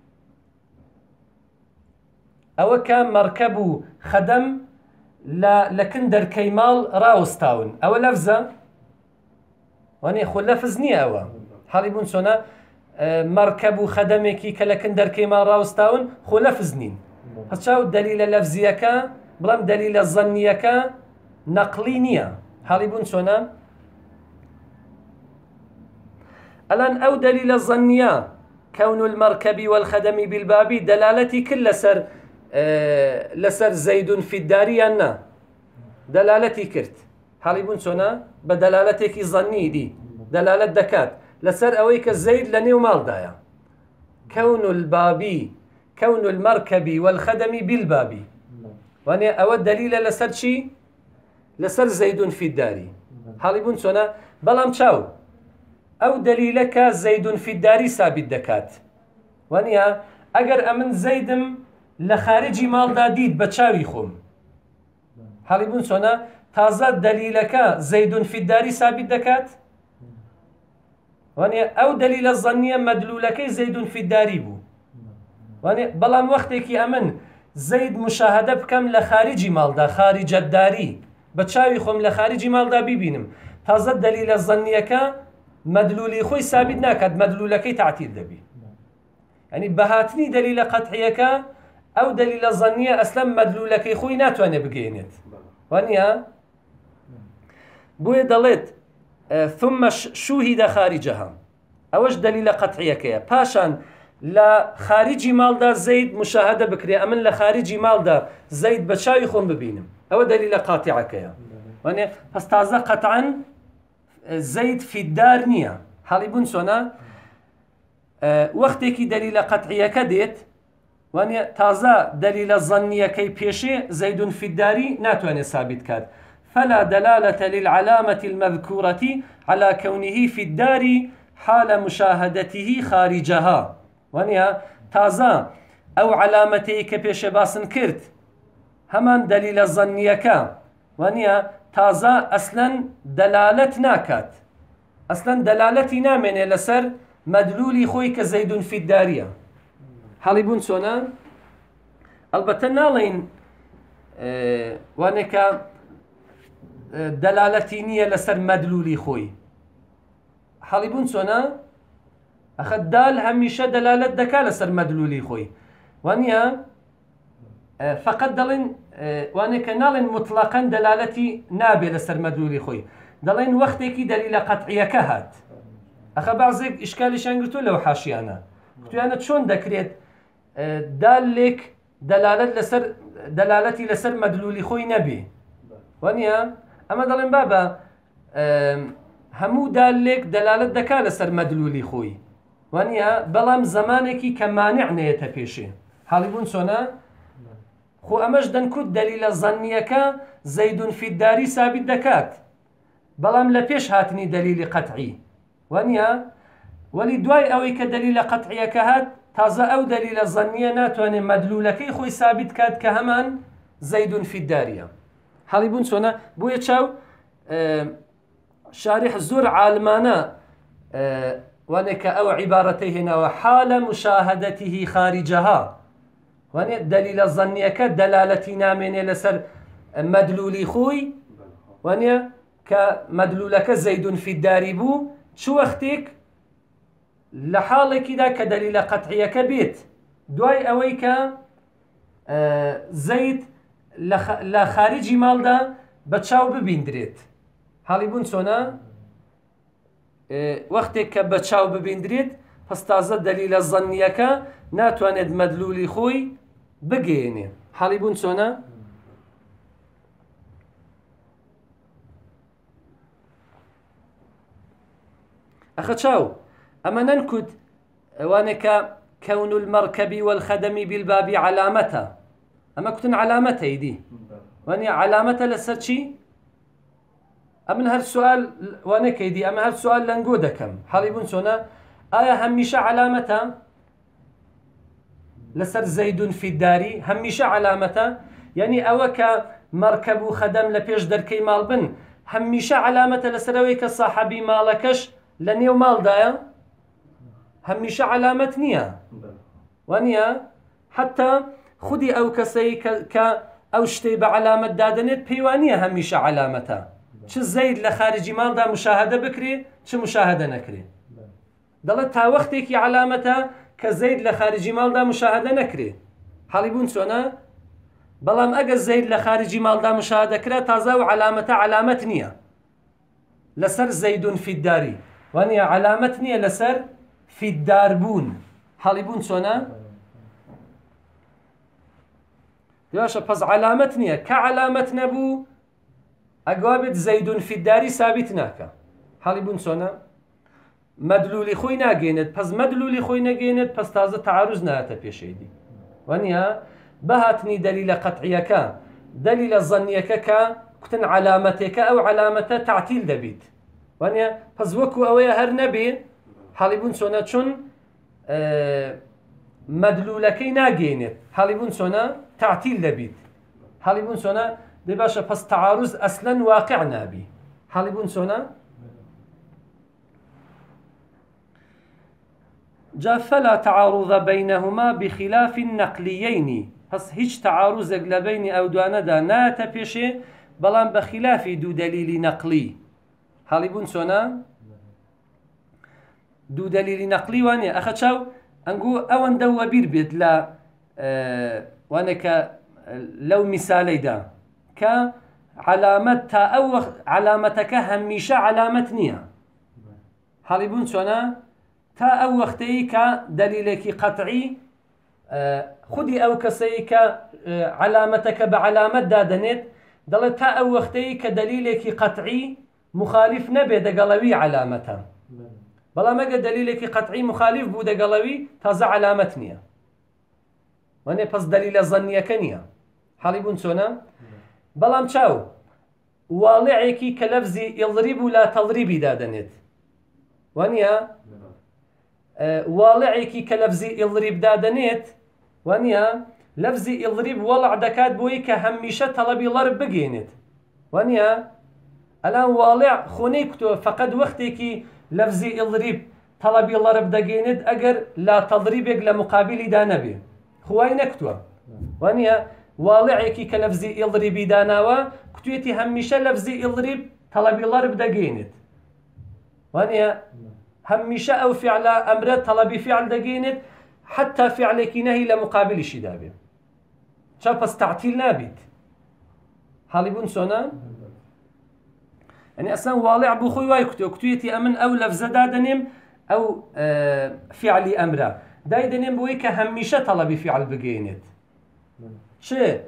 او كان مركب خدم لكن در كيمال راوستاون او لفظة واني خو لفظ نية او حالبون سونا مركب خدمكي كلكن در كيمال راوستاون خو لفظ نين هتشاو دليل لفظيكا بلام دليل ظنيكا نقلي نية حالبون سونا الآن أو دليل الظنية كون المركب والخدم بالباب دلالتي كل لسر زيد في الدار أن دلالتي كرت حالبون سونا بدلالتك ظني دي دلالة دكات لسر أويك الزيد لنيو مال دايا كون الباب كون المركب والخدم بالباب وأنا أود دليل لسر شي لسر زيد في الدار حالبون سونا بلام تشاو أو دليلك زيد في الدار ثابت دكات وانيا أجر أمن زيدم لخارجي مال داديد بتشاوي خوم حالبون سونا تازه دليلك زيد في الدار ثابت دكات وانيا أو دليل الظنية مدلولك زيد في الدار بو وانيا بلام وقتك أمن زيد مشاهدة بكم لخارجي مال دا خارج الداري بتشاوي خوم لخارجي مال دا ببينم تازه دليل الظنية مدلولي خوي ثابت ناكد مدلولكي تعتيد دبي يعني بهاتني دليل قطعيك او دليل ظنية اسلم مدلولكي خوي ناتواني بقينت وانيا بوي دلت ثم شوهد خارجها اوش دليل قطعيك باشان لا خارجي مال دا زيد مشاهدة بكري امن لخارجي مال دا زيد بشاي خون ببينم او دليل قاطعك وانيا فاستعزى قطعا زيد في الدار نية حالبون سونا وقتك دليل قطعية كديت وانيا تازا دليل ظنية كي بيشي زيد في الدار ناتواني ثابت كاد فلا دلالة للعلامة المذكورة على كونه في الدار حال مشاهدته خارجها وانيا تازا او علامتي كبيشي باسن كرت همان دليل ظنية كا وانيا تازا اصلا دلالت ناكات اصلا دلالتي نامنه لسر مدلولي خوي كزيد في الدارية حالبون سونا البته نالين وانك دلالتي نية لسر مدلولي خوي حالبون سونا اخد دال هميشه دلالت دكا لسر مدلولي خوي وانيا فقط دلين وانك نالين مطلقا دلالتي نابي لسر مدلولي خوي دلين وقتك دليل قطعية كهات اخا بعضك اشكالي شانقرتو لو حاشيانا قلتو انا شون دكريت دالك دلالتي لسر مدلولي خوي نبي وانيا اما دلين بابا همو دالك دلالت دكا لسر مدلولي خوي وانيا بلام زمانكي كمانع نيتا بيشي حالبون سونا خو امش دنكود دليل ظنيك زيد في الدار ثابت دكات بلام لبيش هاتني دليل قطعي وانيا ولي دواي اوي كدليل قطعي كهات تازا او دليل ظنية ناتواني مدلولكي خوي ثابت كات كهمان زيد في الدارية حالبون سونا بويا تشاو شارح زور عالمانا وانك او عبارتي هنا وحال مشاهدته خارجها واني دليل الظنية كدلالتي نامني لسر مدلولي خوي واني كمدلولك زيد في الدار بو شو وقتك لحالك دا كدليل قطعية كبيت دواي اويك زيد لخارجي مال دا بتشاو ببيندريت حالبون سونا وقتك كبتشاو ببيندريت فاستازد دليل الظنية ناتواند مدلولي خوي بقيني حالبون سونا أخذ شاو أما ننكد وانك كون المركب والخدم بالباب علامة. أما كنت علامة يدي واني علامة لسرشي أمن هالسؤال وانا كيدي أما هالسؤال لنقوده كم حاليبون سونا آية هميشة علامة لسر زيد في الدار هميشة علامة يعني أوك مركب وخدم لبيش دركي مال بن هميشة علامة لسرويك الصاحبي مالكش لنيو مال دايا هميشة علامة نية ونيا حتى خدي أو كسي أو شتي بعلامة دادنت بيوانية هميشة علامة چه زيد لخارجي مال دا مشاهدة بكري چه مشاهدة نكري دلت تا وقتك علامة كزيد لخارجي مال دا مشاهدة نكري حاليبون سونا بلام أجا زيد لخارجي مال دا مشاهدة كرا تازاو علامة نية لسر زيد في الدار وانيا علامة نية لسر في الدار بون حاليبون سونا ياشا بس علامة نية كعلامة نبو أقوابت زيد في الدار ثابتناك حاليبون سونا مدلولي خوي ناقينت بس مدلولي خوي ناقينت بس تازة تعارض نهاتا بيشيدي وانيا بهاتني دليل قطعيك دليل ظنيك كتن علامتك أو علامة تعتيل دبيت وانيا بس وكو أويا هر نبي حاليبون سونا چون مدلولكي ناقينت حاليبون سونا تعتيل دبيت حاليبون سونا دي باشا بس تعارض أصلا واقع نابي حاليبون سونا جاء فلا تعارض بينهما بخلاف النقليين بس هيج تعارض لبين أو دوانا دا ناتا بيشي بلان بخلاف دو دليل نقلي حاليبون سونا دو دليل نقلي وانيا أخدشاو أنقو أوان دو وبير بيت لا وانك لو مثالي دا كعلامتها أو علامتك هميشة علامة نية حاليبون سونا تا أو وقتي كدليلك قطعي خدي أو كسيك علامتك بعلامة دادنت دلت تا أو وقتي كدليلك قطعي مخالف نبي دقلوي علامته بلا ما قد دليلك قطعي مخالف بو دقلوي تازع علامتنية واني بس دليل ظنية كنية حاليبون سونا بلا مشاو والعيكي كلفزي يضرب لا تضربي دادنت وانيا والعيكي كلفزي يضرب دادنت وانيا لفزي يضرب ولع دكات بوي كهميشة طلبي ضرب بقينت وانيا الان والع خونيكتو فقد وقتك لفزي يضرب طلبي ضرب دقينت اجر لا تضربك لمقابل دانبي خواي نكتو وانيا والعيكي كلفزي يضرب داناوا كتويتي هميشة لفزي يضرب طلبي ضرب دقينت وانيا هميشة أو فعل أمر طلبي فعل دقينت حتى فعلك نهي لمقابل الشدابة شاف استعتيل نابت حاليبون سونا يعني أصلا والع بخوي وايكتو كتويتي أمن أو لفظ دادنم أو فعلي أمره دايدنم بويك هميشة طلبي فعل بقينت شي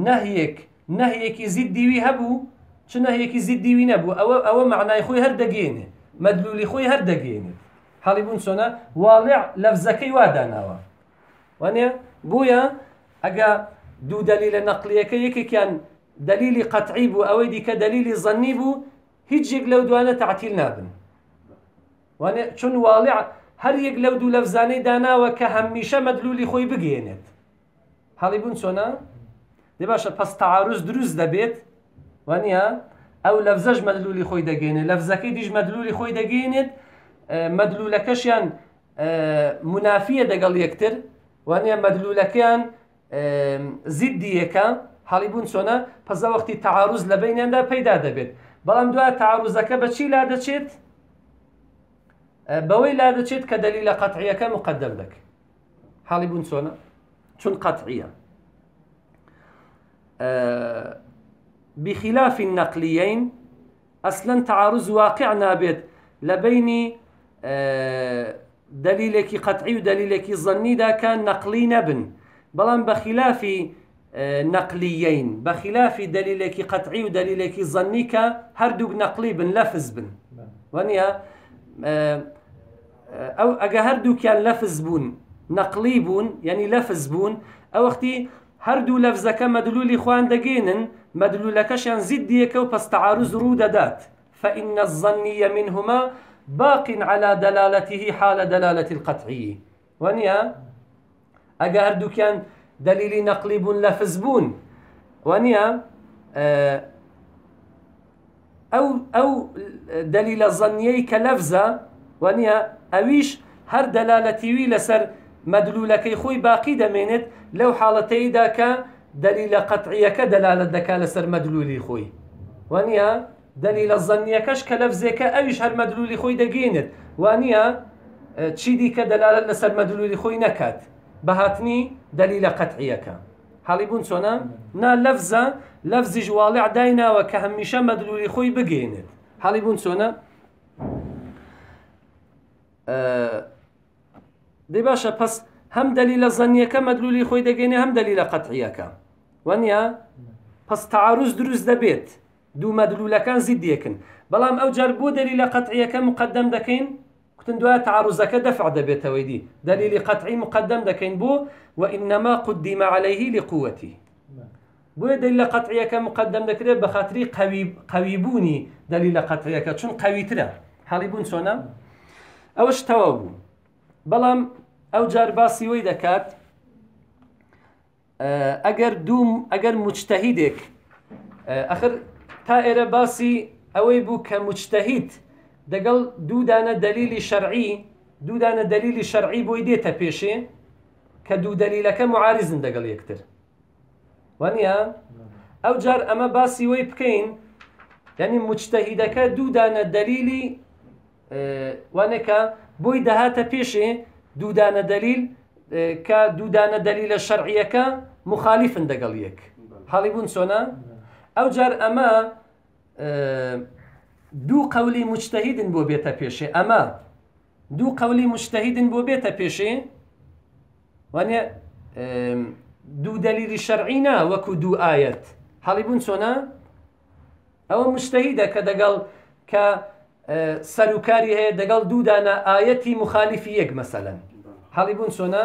نهيك زدي ويهبو شو نهيك زدي وينبو أو معناه خوي هر دقينه مدلولي خوي هر دقينه حاليبون سونا والع لفظكي واداناوا وانيا بويا اجا دو دليل نقليه كيكي كان دليل قطعي بو او دي كدليل ظني بو هيجيك لو دوانا تعتيل نابن وانيا شون والع هر يك لو دو لفظاني داناوا كهميشه مدلولي خوي بقينت حاليبون سونا دي باشا بس تعارض دروز دبيت وانيا او لفظج مدلولي خوي دقينه لفظكي ديج مدلولي خوي دقينت مدلولكشيان منافية دقل يكتر وانيا مدلولكيان زديكا حاليبون سونا پس وقتی تعارض لبين دا پیدا دبيت بلام دوا تعارضك بچي لا دچيت بوي لا دچيت كدليل قطعيك مقدم لك حاليبون سونا چون قطعية بخلاف النقليين أصلا تعارض واقع نابت لبين دليلك قطعي ودليلك ظني دا كان نقلي نبن بلان بخلاف نقليين بخلاف دليلك قطعي ودليلك ظني كهردوك نقلي بن لفظ بن وانيا أو أجا هردوك كان لفظ بون نقلی بوون یعنی لەفز بوون ئەو وەختی هەردوو لەفزەکە مەدلولی خوان دەگەێنن مەدلولەکەشیان زیدیەکە و پس تعارض ڕوو دەدات فإن الظني منهما باق على دلالته حال دلالة القطعي ونيا ئەگە هەردووکیان دلیلی نەقلی بوون لەفز بوون ونيا أو دليل الظنية كلفظة ونيا أويش هر دلالتي وي لسر مدلولكي خوي باقي دمينت لو حالتي داك دليل قطعية كدلالة دكا لسر مدلولي خوي ونيا دليل الظنية كش كلفظك أويش هر مدلولي خوي دقينت ونيا تشيدي كدلالة لسر مدلولي خوي نكات بهاتني دليل قطعية حاڵی بوون چۆنە؟ نا لەفزە لەفزی ژواڵع دایناوە کە هەمیشە مەدلولی خۆی بگەێنێت حاڵی بوون چۆنە؟ دەی باشە پس هەم دەلیلە زەنیەکە مەدلولی خۆی دەگەێنێ هەم دەلیلە قەتعیەکە وانە پس تعارض دروست دەبێت دوو مەدلولەکان زیدیەکن بەڵام ئەو جار بۆ دەلیلە قەتعیەکە مقدەم دەکەین كنت دوای تعارضەکە دەفع دەبێتەوەی دی دلیلی قەتعی مقدم دەکەین بۆ وإنما قدم عليه لقوته بۆیە دلیلە قەتعیەکە مقدم دەکرێت بە خاتری قەویبوونی دلیلە قەتعیەکە چون قەویترە حاڵی بوون چۆنە ئەوەش تەواو بوو بەڵام ئەو جار باسی وەی دەکات ئەگەر مجتەهیدێک ئەخر تا ئێرە باسی ئەوەی بوو کە مجتەهید دەگەڵ دوودانە دلیلی شەرعی بۆی دێتە پێشێ کە دوو دلیلەکە معارزن دەگەڵ یەکتر وانە ئەو جار ئەمە باسی وەی بکەین یعنی مجتەهیدەکە دوودانە دلیلی وانەکە بۆی دەهاتە پێشێ دوودانە دلیل کە دوودانە دلیلە شەرعیەکە مخالیفن دەگەڵ یەک حاڵی بوون چۆنە ئەو جار ئەمە دوو قەولی مجتەهیدن بۆ بێتە پێشێ ئەمە دوو قەولی مجتەهیدن بۆ بێتە پێشێ وانە دوو دلیلی شەرعی نا وەکو دوو ئایەت حاڵی بوون چۆنە ئەوە مجتەهیدە کە دەگەڵ کە سەرکاری هەیە دەگەڵ دوودانە ئایەتی مخالیفی یەک مەسەلەن حاڵی بوون چۆنە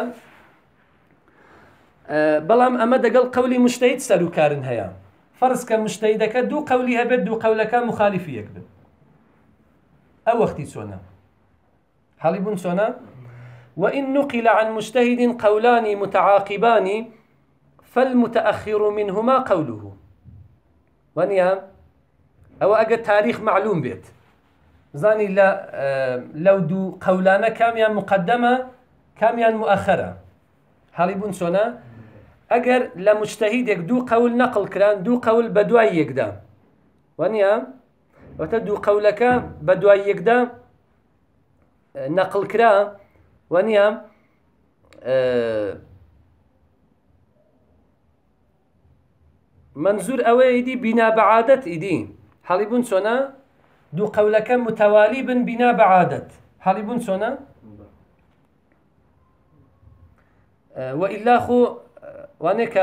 بەڵام ئەمە دەگەڵ قەولی مجتەهید سەرکارن هەیە فەرز کە مجتەهیدەکە دوو قەولی هەبێت دوو قەولەکە مخالیفی یەک بن ئەو وەختی چۆنە حاڵی بوون چۆنە وإن نقل عن مجتهد قولان متعاقبان فالمتأخر منهما قوله ونيا أو أجد تاريخ معلوم بيت زاني لو دو قولانا كاميان مقدمة كاميان مؤخرة حالي بون سونا أجر لمجتهد دو قول نقل كران دو قول بدواي يقدا ونيا وتدو قولك بدواي يقدا نقل كران ونيا منزور أويدي بنا بعادت إيدي حاليبون سونا دو قولك متوالي بن بنا بعادت حاليبون سونا وإلا خو وانك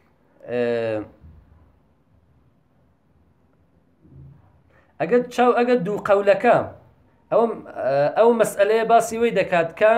أجد دو قولك أو مسألة باسي ويدكات كا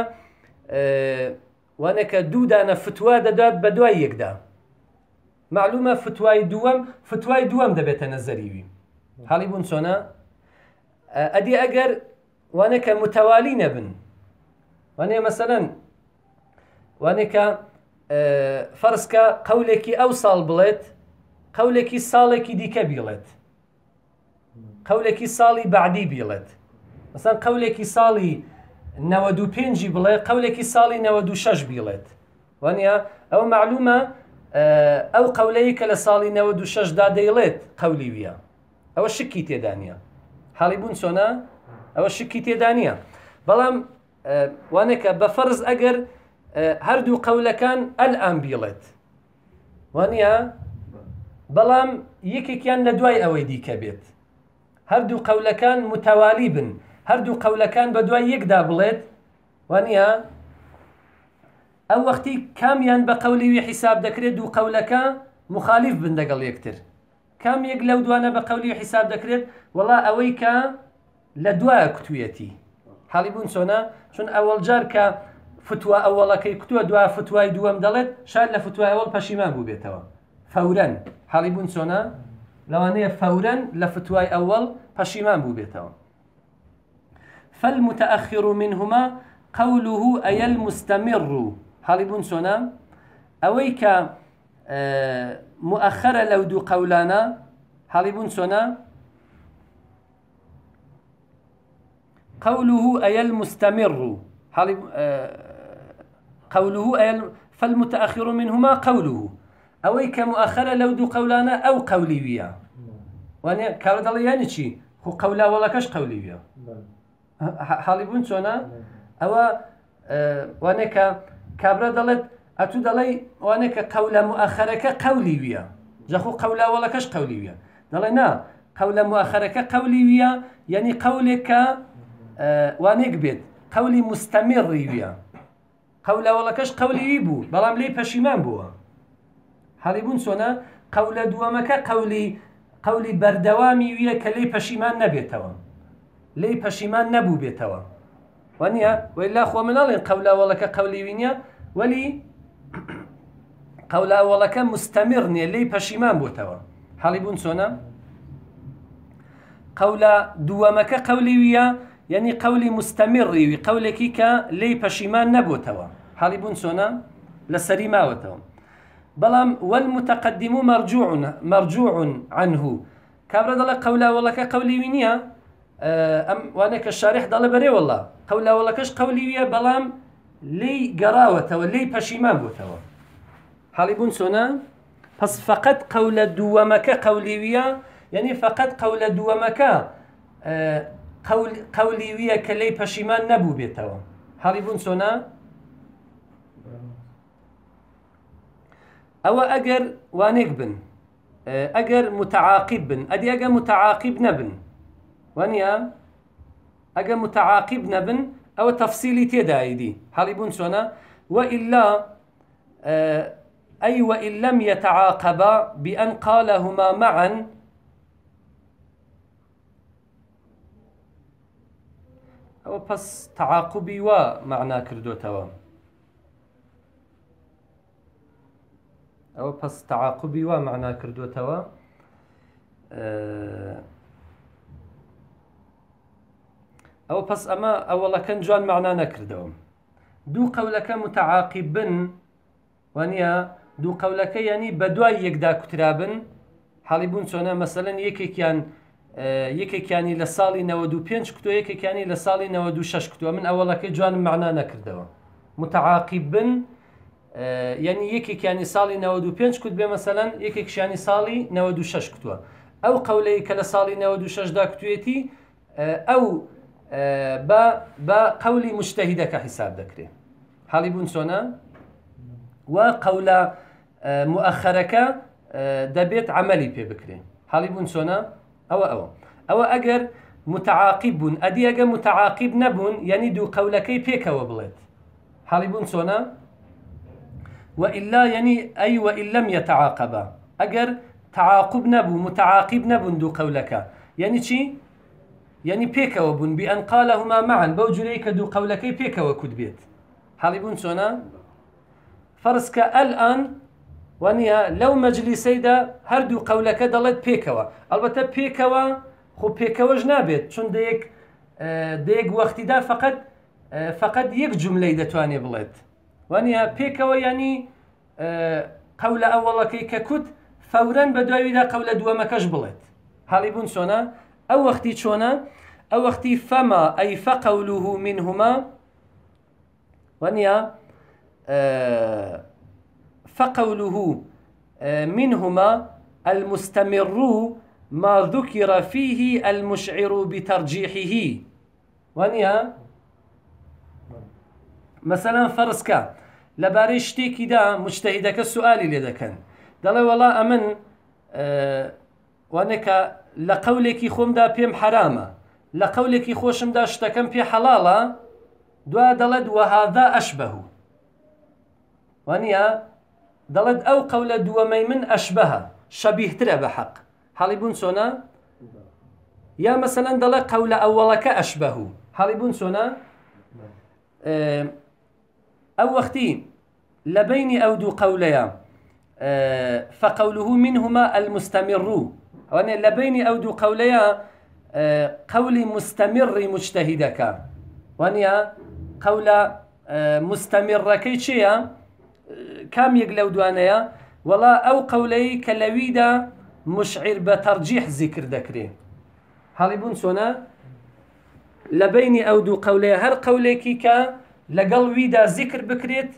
وانك دودانا فتوى داد بدواي يقدا معلومة فتواي دوام دبيت نظريوي حالي بون سونا أدي أجر وانك متوالين بن وانا مثلا وانك فرسك قولك أوصل بلت قولك صالك ديك بيلت قولك صالي بعدي بيلت مثلا قولك صالي 95 بڵێ قەولێکی ساڵی 96 بیڵێت وانە ئەو معلومە ئەو قەولەیە کە لە ساڵی 96 دا دەیڵێت قەولی ویە ئەوە شکی تێدا نیە حاڵی بوون چۆنە ئەوە شکی تێدا نیە بەڵام وانەکە بە فەرز ئەگەر هەردوو قەولەکان ئەلئان بیڵێت وانە بەڵام یەکێکیان لە دوای ئەوەی دیکە بێت هەردوو قەولەکان متەوالی بن هەردوو قەولەکان بە دوای یەکدا بڵێت وانە ئەو وەختی کامیان بە قەولی حیساب دەکرێت دوو قەولەکە مخالیف بن دەگەڵ یەکتر کام یەک لەو دوانە بە قەولی حیساب دەکرێت وەڵا ئەوەی کە لە دوایە کوتوویەتی حاڵی بوون چۆنە چون ئەوەڵ جار کە فتوى أولا كي كتوى دعا فتوى دوام دلت شاید لفتوى أول پشیمان بو بيتوا فورا حالي بون سونا لوانية فورا لفتوى أول پشیمان بو بيتوا فالمتأخر منهما قوله أي المستمر حالي بون سونا أويك مؤخرة لو دو قولانا حالي بون سونا قوله أي المستمر قوله أي فالمتأخر منهما قوله أويك مؤخرة لو دو قولانا أو قوليوية وأنا كارد الله يعني شيء هو قولا ولا كش قوليوية حالي بون سونا أو وأنا كابرد الله أتود الله وأنا كقولا مؤخرة كقوليوية جاخو قولا ولا كش قوليوية دلنا قولا مؤخرة كقوليوية يعني قولك وانيك بيت قولي مستمر ويا قولا ولا كش قولي يبو بلام لي پشیمان بوا حالي بون سونا قولا دوامك قولي بردوامي ويا كلي پشیمان نبيتوا لي پشیمان نبو بيتوا وانيا وإلا خو من الله قولا ولا كقولي وينيا ولي قولا ولا كمستمرني لي پشیمان بوتوا حالي بون سونا قولا دوامك قولي ويا يعني قولي مستمر قولك لي پشیمان نبوتوا حالي بون سونا لسري ماوتوا بلام والمتقدم مرجوع عنه كابرا دل قولا ولا كقولي وينيا وانا كالشارح دل بري والله قولا ولا كش قولي ويا بلام لي قراوتوا لي پشیمان بوتوا حالي بون سونا بس فقط قول دوامك قولي ويا يعني فقط قول دوامك قولي ويا كلي پشیمان نبو بيتوا حالي بون سونا او اگر وانيك بن اگر متعاقب بن ادي اگر متعاقب نبن وانيا اگر متعاقب نبن او تفصيلي تدايدي حالي بون سونا والا اي وان لم يتعاقبا بان قالهما معا أو بس تعاقبي ومعنى كردو توا أو بس تعاقبي ومعنى كردو توا أو بس أما أولا كان جوان معنى نكردو دو قولك متعاقبا وانيا دو قولك يعني بدواي يكدا كترابن حالبون سونا مثلا يكي كان یەکێکیانی لە ساڵی 95 کتۆ یەکێکیانی لە ساڵی 96 کتووە من ئەوەڵەکەی جوانم معنا نەکردەوە متعاقب بن یعنی یەکێکیانی ساڵی 95 کت بێ مەسەلەن یەکێکیانی ساڵی 96 کتووە ئەو قەولەی کە لە ساڵی 96 دا کتوێتی ئەو بە قەولی مجتەهیدەکە حیساب دەکرێت حاڵی بوون چۆنە و قەولە مؤخەرەکە دەبێت عەمەلی پێ بکرێت حاڵی بوون چۆنە أو أجر متعاقب أدي أجر متعاقب نبون يعني دو قولكي بيك وبلت حالبون سونا وإلا يعني أي وإن لم يتعاقبا أجر تعاقب نبو متعاقب نبون دو قولك يعني شي يعني بيك وبون بأن قالهما معا بوجريك دو قولكي بيك وكد بيت حالبون سونا فرسك الآن وانيا لو مجلسي دا هردو قولك دلت بيكوا البته بيكوا خو بيكوا جنابت چون ديك وقتي دا فقط يك جمله دتواني بلت وانيا بيكوا يعني قول اولك ككت فورا بدوي دا قول دوامكش بلت حالبون سونا او وقتي چونا او وقتي فما اي فقوله منهما وانيا فقوله منهما المستمر ما ذكر فيه المشعر بترجيحه وانيا مثلا فرسكا لبارشتي كده مجتهدك السؤال اللي ده كان دلي والله أمن وانك لقولك خوم دا بيم حرامة لقولك خوشم دا اشتكم بي حلالة دوا دلد وهذا أشبه وانيا دلد أو قول دوامي من أشبه شبيه ترى بحق حالبون سونا يا مثلا دلد قول أولك أشبه حالبون سونا أو وقتي لبين أو دو قوليا فقوله منهما المستمر، وأنا لبين أو دو قوليا قول مستمر مجتهدك، وأنا قول مستمر كيشيا كام يقلو دوانيا ولا أو قولي كلويدا مشعر بترجيح ذكر ذكره. هالبون سونا لبين أو دو قولي هر قولي كيكا لقل ويدا ذكر بكريت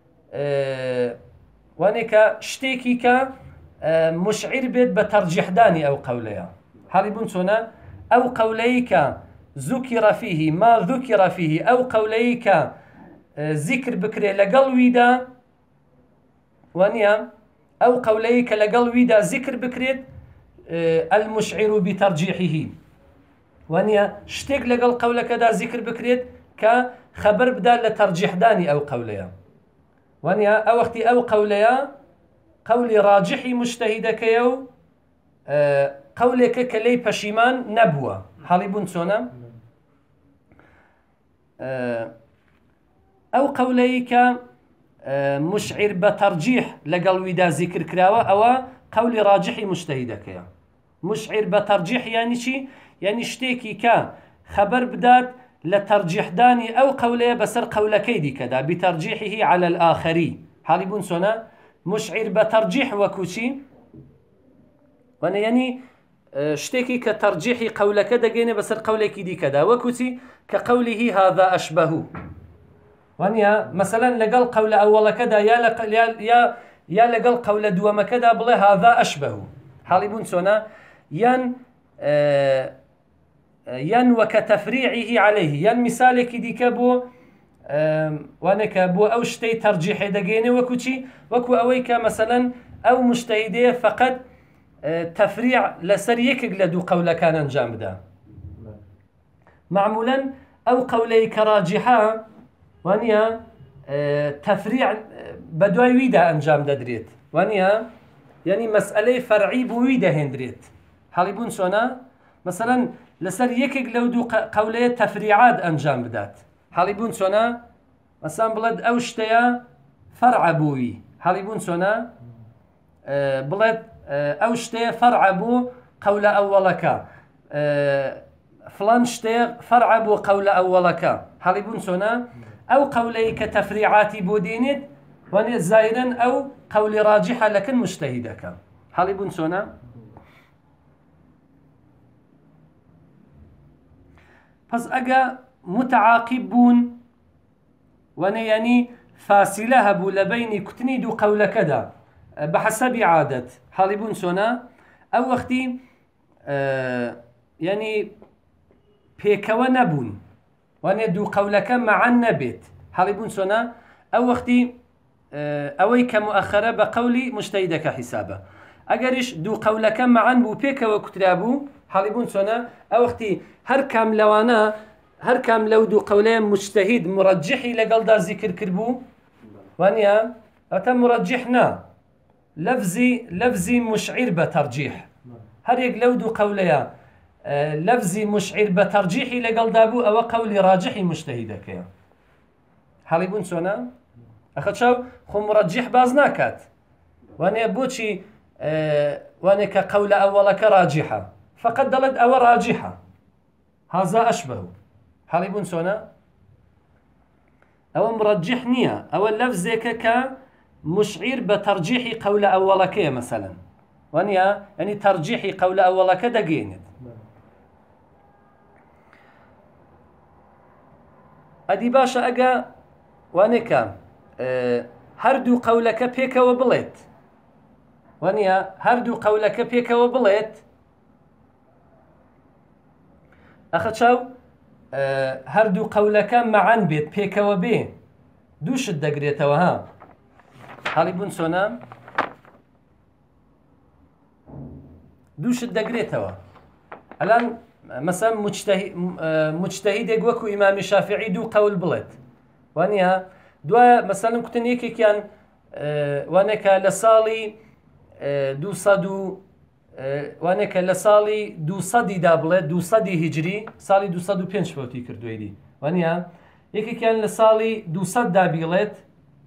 وانيكا شتيكي كا مشعر بيت بترجيح داني أو قوليا. هالبون سونا أو قوليك ذكر فيه ما ذكر فيه أو قوليك ذكر بكري لقل ويدا وانيا أو قوليك لقل ويدا ذكر بكريت المشعر بترجيحه، وانيا شتيك لقل قولك دا ذكر بكريت كخبر بدا لترجيح داني أو قوليا، وانيا أو اختي أو قوليا قولي راجحي مجتهدك يو قولك كلي بشيمان نبوة. حالبون سونا أو قوليك مشعر بترجيح لقل ودا ذكر كراوة أو قولي راجحي مجتهدك يا مشعر بترجيح يعني شي يعني شتيكي كا خبر بدات لترجيح داني أو قوليه بسر قولكي دي كدا بترجيحه على الآخري. حالبون سونا مشعر بترجيح وكوشي وانا يعني شتيكي كترجيحي قولك دقيني بسر قولك دي كدا وكوشي كقوله هذا أشبه، وانيا مثلا لقل قول أول كدا يا لقل قول دوما كدا بلا هذا أشبه. حالبون سونا ين وكتفريعه عليه ين مثالك دي كبو وانك بو أو شتي ترجيحي دقيني وكوشي وكو أويك مثلا أو مجتهدية فقط تفريع لسريك لدو قول كان انجام دا معمولا أو قولي كراجحة وانيا تفريع بدواي ويدا انجام دادريت وانيا يعني مسألة فرعي بويدا هندريت. حالبون سونا مثلا لسر يكيك لو دو قولي تفريعات انجام بدات. حالبون سونا مثلا بلد او شتيا فرع بوي. حالبون سونا بلد او شتيا فرع بو قول اولك فلان شتيا فرع بو قول اولك. حالبون سونا او قولي كتفريعات بودينت واني زائدا او قول راجحة لكن مجتهدك. حالبون سونا پس اگا متعاقب بون وانا يعني فاصله هبو لبين كتني دو قول كدا بحسب عادة. حالبون سونا او وقتي يعني بيكوا نبون وانا دو قولك معا نبت. حالبون سونا او وقتي اويك مؤخرة بقولي مجتهدك حسابه اگرش دو قولك معا بو بيكوا كترابو. حالبون سونا او وقتي هر كام لوانا هر كام لو دو قولين مجتهد مرجحي لقل دا ذكر كربو وانيا اتم مرجحنا لفظي مشعر بترجيح هر يك لو دو قوليا لفظي مشعر بترجيحي لقل دابو او قولي راجحي مجتهدك يا. حالبون سونا اخد شو خو مرجح بازناكات وانيا بوشي وانيا كقول اولك راجحة فقد دلت او راجحة هذا أشبه. حالبون سونا أو مرجح نية أو اللفظ كمشعر بترجيح قول أولك مثلا وانيا يعني ترجيح قول أولك دقيند أدي باشا أجا وانيكا هردو قولك بيك وبليت وانيا هردو قولك بيك وبليت أخذ شو هردو قولك معا بيت بيك وبي دوش الدقرية وها. حالبون سونا دوش الدقرية الآن مثلا مجتهد يقوكو إمام الشافعي دو قول بلد وانيا دو مثلا كنت يكي كان وانك لصالي دو صدو وانك لصالي دو صدي دابلت دو صدي هجري صالي 205 فوتي كردويدي وانيا يكي كان لصالي 200 دابيلت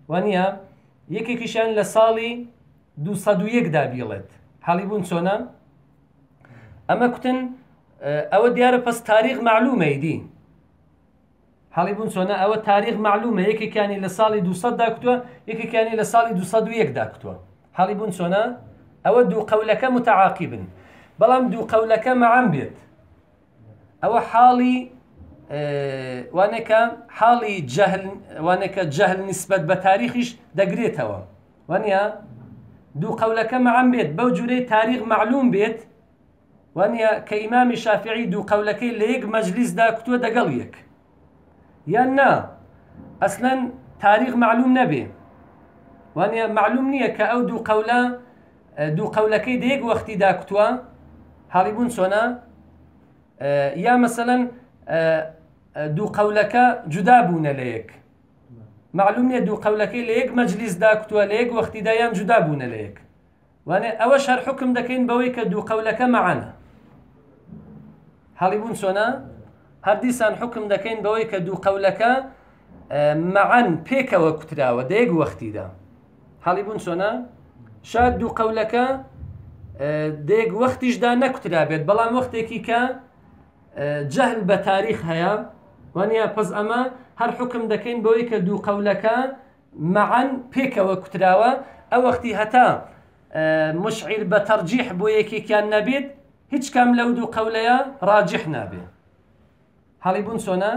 وانە یەکێکیشیان لە ساڵی 201دا بیڵێت حاڵی بوون چۆنە ئەمە کوتن ئەوە دیارە پس تاریخ معلومەیدی حاڵی بوون چۆنە ئەوە تاریخ معلومە یەکێکیانی لە ساڵی 200دا کوتووە یەکێکیانی لە ساڵی 201دا کوتووە حاڵی بوون چۆنە ئەوە دوو قەولەکە متعاقبن بەڵام دوو قەولەکە مەعەن بێت ئەوە حاڵی وانێکە حاڵی جەهل وانێکە جەهل نسبەت بە تاریخیش دەگرێتەوە وانە دوو قەولەکە مەعەن بێت بەو جورەی تاریخ معلوم بێت وانە کە ئیمامی شافعی دوو قەولەکەی لە یەک مەجلیسدا کوتووە دەگەڵ یەک یان نا ئەسلەن تاریخ معلوم نەبێ وانە معلوم نییە کە ئەو دوو قەولەکەی دە یەک وەختیدا کوتووە حاڵی بوون چۆنە یا مەسەلەن دوو قەولەکە جودا بوونە لە یەک معلوم نییە دوو قەولەکەی لە یەک مەجلیسدا کوتووە لە یەک وەختیدا یان جودا بوونە لە یەک وانێ ئەوەش هەر حکم دەکەین بەوەی کە دوو قەولەکە مەعەنە حاڵی بوون چۆنە هەر دیسان حکم دەکەین بەوەی کە دوو قەولەکە مەعەن پێکەوە کوتراوە دە یەک وەختیدا حاڵی بوون چۆنە شاید دوو قەولەکە دە یەک وەختیشدا نەکوترا بێت بەڵام وەختێکی کە جەهل بە تاریخ هەیە وانە پس ئەمە هەر حکم دەکەین بەوەی کە دوو قەولەکە مەعەن پێکەوە کوتراوە ئەو وەختی هەتا مشعیر بە تەرجیح بۆ یەکێکیان نەبێت هیچ کام لەو دوو قەولەیە ڕاجح نابێت حاڵی بوون چۆنە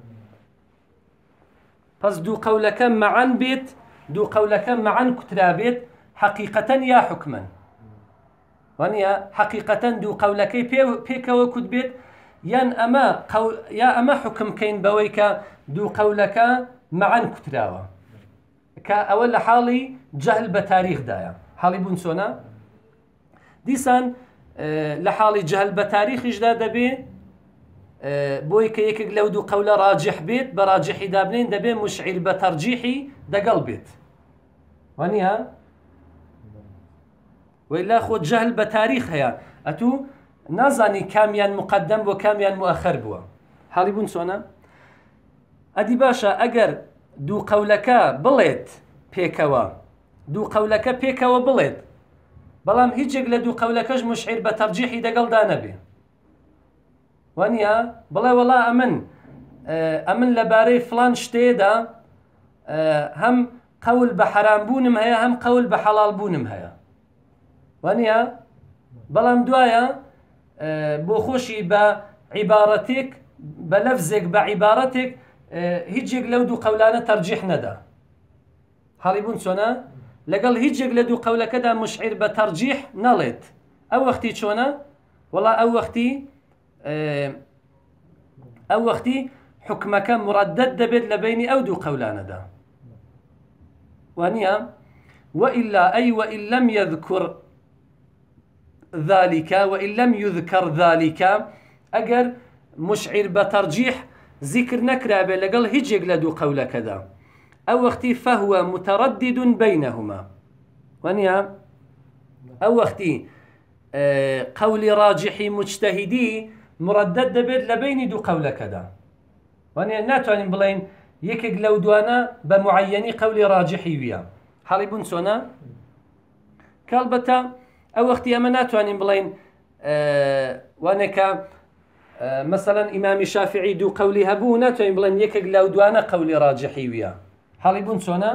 پس دوو قەولەکە مەعەن بێت دوو قەولەکە مەعەن کوترا بێت حەقیقەتەن یا حکمەن وانە حەقیقەتەن دوو قەولەکەی پێکەوە کوت بێت یان ئەمە حکمکەین بەوەی کە دوو قەولەکە مەعەن کوتراوە کە ئەوە لە حاڵی جەهل بە تاریخدایە حاڵی بوون چۆنە دیسان لە حاڵی جەهل بە تاریخیشدا دەبێ بۆی کە یەکێک لەو دوو قەولە ڕاجح بێت بە ڕاجحی دابنین دەبێ مشعیر بە تەرجیحی دەگەڵ بێت وانە وإلا خۆ جەهل بە تاریخ هەیە ئەتوو نازانی کامیان مقدم بۆ کامیان مؤخر بووە حاڵی بوون چۆنە ئەدی باشە ئەگەر دوو قەولەکە بڵێت پێکەوە دوو قەولەکە پێکەوە بڵێت بەڵام هیچێک لە دوو قەولەکەش مشعیر بە تەرجیحی دەگەڵدا نەبێ وانە بڵێ وەڵا ئەمن لەبارەی فلان شتێدا هەم قەول بە حەرامبوونم هەیە هەم قەول بە حەڵالبوونم هەیە وانە بەڵام دوایە بۆ خۆشی بە عیبارەتێک بە لەفزێک بە عیبارەتێک هیچێک لەو دوو قەولانە تەرجیح نەدا حاڵی بوون چۆنە لەگەڵ هیچێک لە دوو قەولەکەدا مشعیر بە تەرجیح نەڵێت ئەو وەختی چۆنە وەڵا ئەو وەختی حکمەکە مڕەدەد دەبێت لە بینی ئەو دوو قەولانەدا وانە وإلا أي وإن لم يذكر ذلك وإن لم يذكر ذلك أجر مشعر بترجيح ذكر نكرا بلقل هجيق لدو قولك كذا أو وقتي فهو متردد بينهما وانيا أو وقتي قول راجحي مجتهدي مردد دبير لبين دو قولك كذا وانيا ناتوانين بلين يكيق لو دوانا بمعيني قول راجحي ويا حاڵی بوون چۆنە کاڵبەتە ئەو وەختی ئەمە ناتوانین بڵین وانێکە مەسەڵەن ئیمامی شافعی دوو قەولی هەبوو ناتوانین بڵین یەکێک لەو دوانە قەولی ڕاجحی ویە حاڵی بوون چۆنە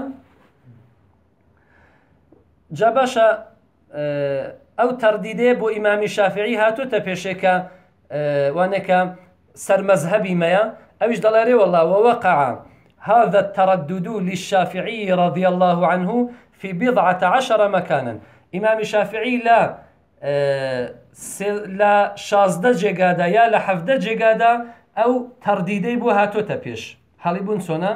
جا باشە ئەو تەردیدەیە بۆ ئیمامی شافعی هاتوۆتە پێشێکە وانێکە سەرمەزهەبی مەیە ئەویش دەڵێ وەڵڵا ووەقع هذا التردد للشافعي رضي الله عنه في 14 مكانا إمام الشافعي لا شازدة جيغادا يا لحفدة جيغادا أو ترديدي بو هاتو تبيش حالي بون سونا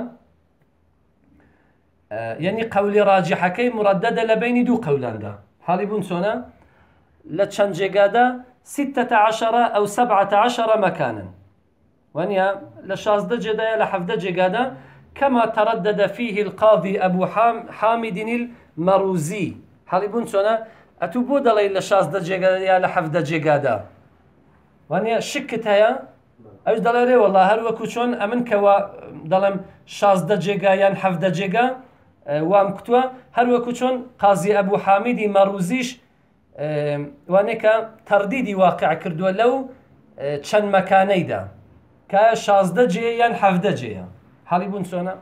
يعني قولي راجحكي مرددة لبين دو قولان دا حالي بون سونا لتشان جيغادا 16 أو 17 مكانا وانيا لشازدة جيغادا يا لحفدة جيغادا كما تردد فيه القاضي أبو حامد المروزي حالي بون سونا أتوبو دلي لشازدة جيغادا يا لحفدة جيغادا وانيا شكت هيا أوش دلي والله هر وكو چون أمن كوا دلم شازدة جيغا يان حفدة جيغا وام كتوە هەروەکو چۆن قازی ئەبوو حامدی مەڕوزیش وانێکە تەردیدی واقع کردووە لەو چەند مەکانەیدا کە 16 جێ یان 17 جێیە. حاڵی بوون چۆنە؟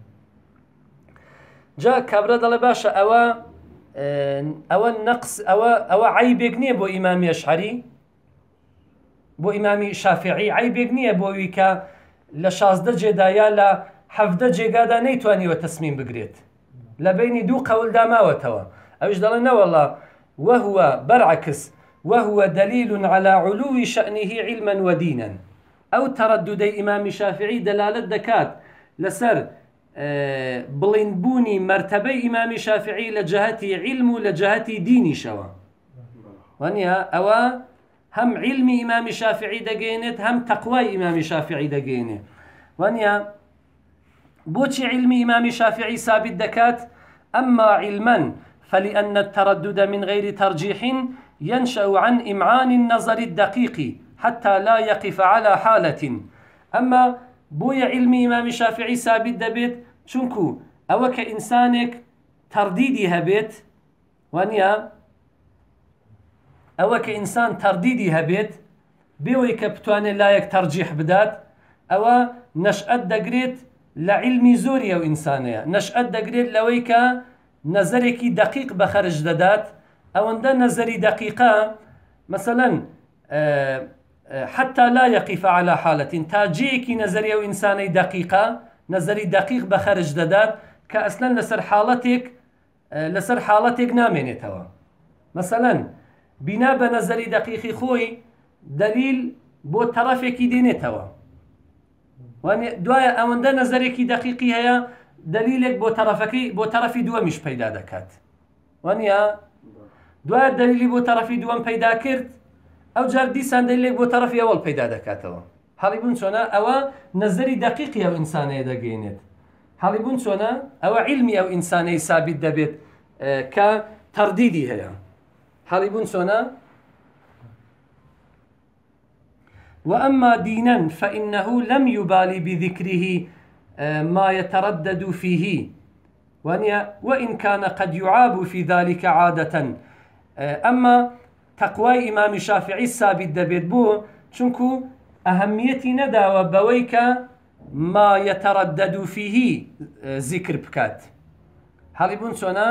جا کابرا دەڵێ باشە ئەوە نەقس ئەوە عیبێک نییە بۆ ئیمامی ئەشعەری، بۆ ئیمامی شافعی عیبێک نییە بۆوی کە لە 16 جێدا یا لە 17 جێگادا نەیتوانیوە تەسمیم بگرێت، لە بینی دوو قەولدا ماوەتەوە. ئەوش دەڵێن نەوەڵڵا وهو برعكس وهو دليل على علو شأنه علما ودينا. أو تردد إمام الشافعي دلالة دكات لسر بلينبوني مرتبة إمام الشافعي لجهتي علم لجهتي ديني شوا. وانيا أو هم علم إمام الشافعي دقينت هم تقوى إمام الشافعي دقينت. وانيا بوشي علم إمام الشافعي ثابت دكات. أما علما فلأن التردد من غير ترجيح ينشأ عن إمعان النظر الدقيق حتى لا يقف على حالة. أما بويا علم إمام الشافعي ثابت دبيت شنكو أو كإنسانك ترديدي هبيت وانيا أو كإنسان ترديدي هبيت بيوي كبتواني لايك ترجيح بدات أو نشأت دقريت لعلمي زوري أو إنسانية نشأت دقريت لويكا نظرێکی دقیق بەخەرج دەدات ئەوەندە نظری دقیقە مثلا حتى لا يقف على حالة تا جێیەکی نظری ئەو ئینسانەی دقیقە نظری دقیق بەخەرج دەدات کە ئەسلەن لەسەر حاڵەتێک نامێنێتەوە. مثلا بینا بە نظری دقیقی خۆی دلیل بۆ تەرەفێکی دێنێتەوە دوایە ئەوەندە نظرێکی دقیقی هەیە دلیلێک بۆ تەرەفی دووەمیش پەیدا دەکات. وانە دوایە دلیلی بۆ تەرەفی دووەم پەیدا کرد ئەو جار دیسان دلیلێک بۆ تەرەفی ئەوەڵ پەیدا دەکاتەوە. حاڵی بوون چۆنە؟ ئەوە نەزەری دقیقی ئەو ئینسانەیە دەگەێنێت. حاڵی بوون چۆنە؟ ئەوە علمی ئەو ئینسانەی ثابت دەبێت کە تەردیدی هەیە. حاڵی بوون چۆنە؟ وأما دينا فإنه لم يبالي بذكره ما يتردد فيه وإن كان قد يعاب في ذلك عادة. أما تقوى إمام الشافعي الثابت دبيت بو چونكو أهميتي نداوى بويك ما يتردد فيه ذكر بكات. حالي بون سونا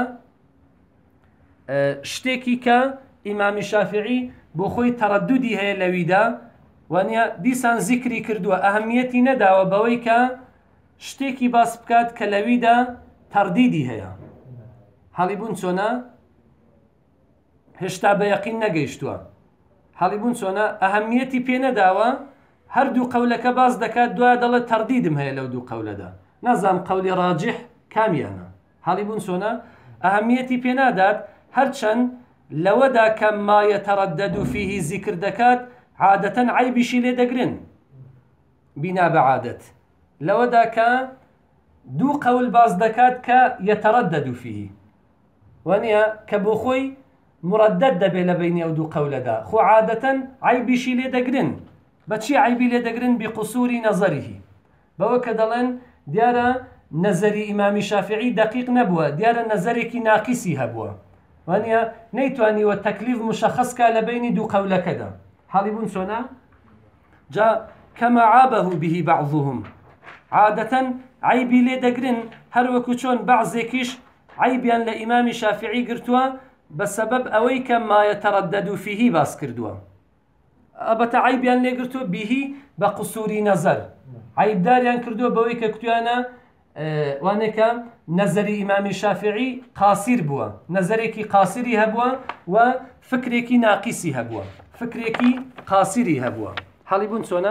شتيكي كإمام الشافعي بو خوي ترددي هي لويدا وانيا ديسان ذكري كردوا أهميتي نداوى بويك شتێکی باس بکات کە لەویدا تەردیدی هەیە. حاڵی بوون چۆنە؟ هێشتا بە یەقین نەگەیشتووە. حاڵی بوون چۆنە؟ ئەهەمیەتی پێ نەداوە هەردوو قەولەکە باز دەکات دوایە دەڵێت تەردیدم هەیە لەو دوو قەولەدا نازام قەولی ڕاجح کامیانە. حاڵی بوون چۆنە؟ ئەهەمیەتی پێ نادات هەرچەند لەوەدا کە ما يتردد فيه ذیکر دەکات عادەتەن عیبیشی لێ دەگرن بینا بە عادەت لەوەدا کە دوو قەول باز دەکات کە يتردد فيه وانە کە بۆ خۆی مردد دەبێت لە بینی ئەو دوو قەولەدا خۆ عادەتەن عیبیشی لێ دەگرن. بەچی عیبی لێ دەگرن؟ بقصوری نەزەریه بەوە کە دەڵێن دیارە نەزەری ئیمامی شافعی دقیق نەبووە دیارە نەزەرێکی ناقیسی هەبووە وانە نەیتوانیوە تەکلیف مشەخصکە لە بینی دوو قەولەکەدا. حاڵی بوون چۆنە؟ جا كما عابه به بعضهم عادة عيبي لي دقرن هروكو چون بعضيكيش عيبيان لإمام شافعي قرتوا بسبب أويك ما يتردد فيه باس كردوا أبتا عيبيان لي قرتوا به بقصور نظر عيب داريان كردوا بويك كتوانا وانك نظري إمام شافعي قاصر بوا نظريكي قاصري هبوا وفكريكي ناقصي هبوا فكريكي قاصري هبوا. حالي بون سونا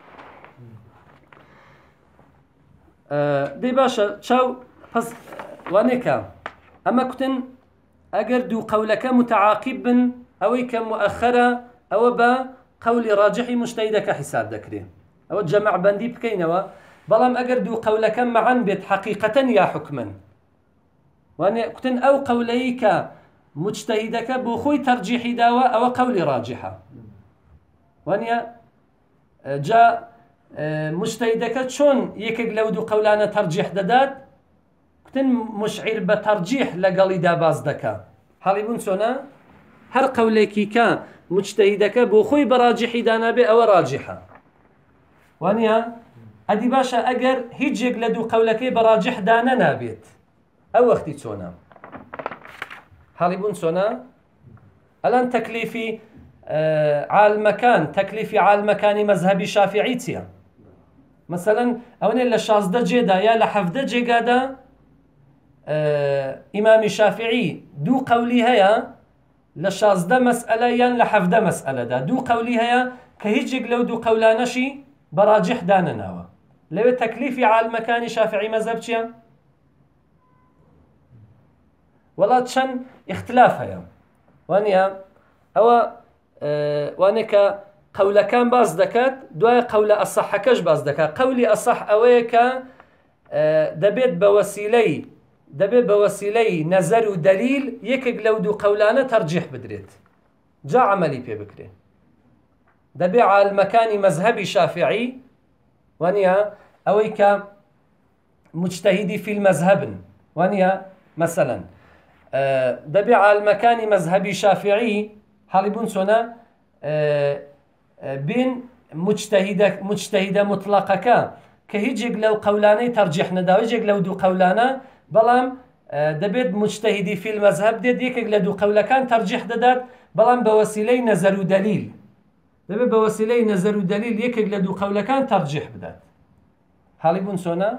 دەی باشە چاو پس وانێکە ئەمە کوتن ئەگەر دوو قەولەکە متعاقب بن ئەوەی کە مؤخرە ئەوە بە قەولی ڕاجحی مجتەهیدەکە حیساب دەکرێت ئەوە جەمع بەندی بکەینەوە. بەڵام ئەگەر دوو قەولەکە معەن بێت حەقیقەتەن یا حکمن وانێ کوتن ئەو قەولەیە کە مجتەهیدەکە بۆ خۆی تەرجیحی داوە ئەوە قەولی ڕاجحە وانە جا مجتهدەکە چۆن یەکێک لەو دوو قەولانە تەرجیح دەدات؟ كتن مشعر بترجيح لقالي دا باز دكا حالي بون سونا هر قوليكي كان مجتهدك بو خوي براجحي دانا بي او راجحة وانيا ادي باشا اگر هيجيك لدو قولكي براجح دانا نابيت او اختي سونا حالي بون سونا الان تكليفي على المكان تكليفي على المكان مذهبي شافعي تيا مثلا اوني لشازده جيدا يا لحفده جيدا امام شافعي دو قولي هيا لشازده مسألة يان لحفده مسألة دا دو قولي هيا كهيجيك لو دو قولانشي براجح دانا ناوا لو تكليفي على المكان شافعي مذهب تيا ولا تشن اختلاف هيا وانيا او وانك قول كان باز دكات دواء قول الصح كش باز دكات قولي الصح اويك دبيت بوسيلي نظر ودليل يكك لو دو قولانه ترجيح بدريت جا عملي بي بكري دبي على المكان مذهبي شافعي وانيا اويك مجتهدي في المذهب وانيا مثلا دبي على المكان مذهبي شافعي حالبون سونا بين مجتهدة مطلقة كهيجيك لو قولاني ترجيح ندا ويجيك لو دو قولانا بلام دبيت مجتهدي في المذهب ديت يكك لدو قولكان ترجيح دادات بلام بوسيلي نظر ودليل دبيت بوسيلي نظر ودليل يكك لدو قولكان ترجيح بدات حالبون سونا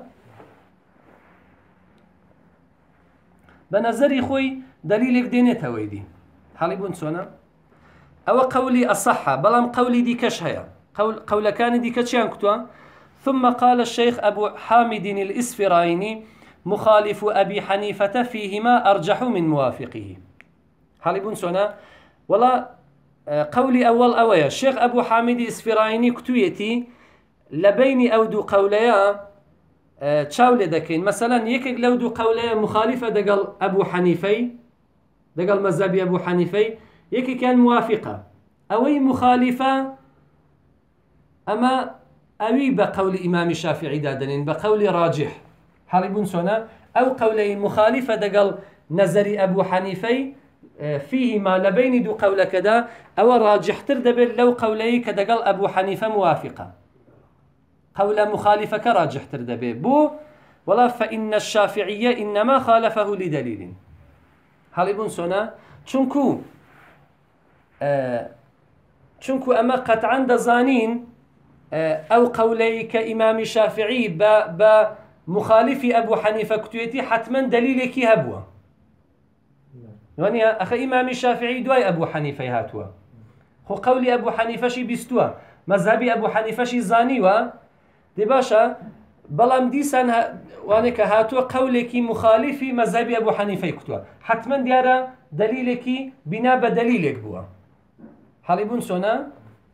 بنظري خوي دليلك دينيتا ويدي حالبون سونا او قولي الصحة بلام قولي دي كش هيا قول كان دي كشيان كتوا ثم قال الشيخ أبو حامد الإسفرايني مخالف أبي حنيفة فيهما أرجح من موافقه حالبون سونا ولا قولي أول أويا الشيخ أبو حامد الإسفرايني كتويتي لبين أو دو قوليا تشاول دكين مثلا يكك لو دو قوليا مخالفة دقل أبو حنيفي دقل مذهبي أبو حنيفي يكي كان موافقة أوي مخالفة أما أوي بقول إمام الشافعي دادنين بقول راجح حالبون سونا أو قولي مخالفة دقل نظري أبو حنيفي فيهما لبين دو قول كذا أو راجح تردبل لو قولي كدقل أبو حنيفة موافقة قول مخالفة كراجح تردبل بو ولا فإن الشافعية إنما خالفه لدليل حالبون سونا چونكو أما قطعا دزانين أو قولي كإمام شافعي بمخالف أبو حنيفة كتويتي حتما دليلك هبوا يعني أخي إمام الشافعي دواي أبو حنيفة هاتوا خو قولي أبو حنيفة شي بيستوا مذهبي أبو حنيفة شي زانيوا دي باشا بلام ديسان وانك هاتوا قولك مخالفي مذهبي أبو حنيفة كتوا حتما ديارا دليلك بنا بدليلك بوا حالبون سونا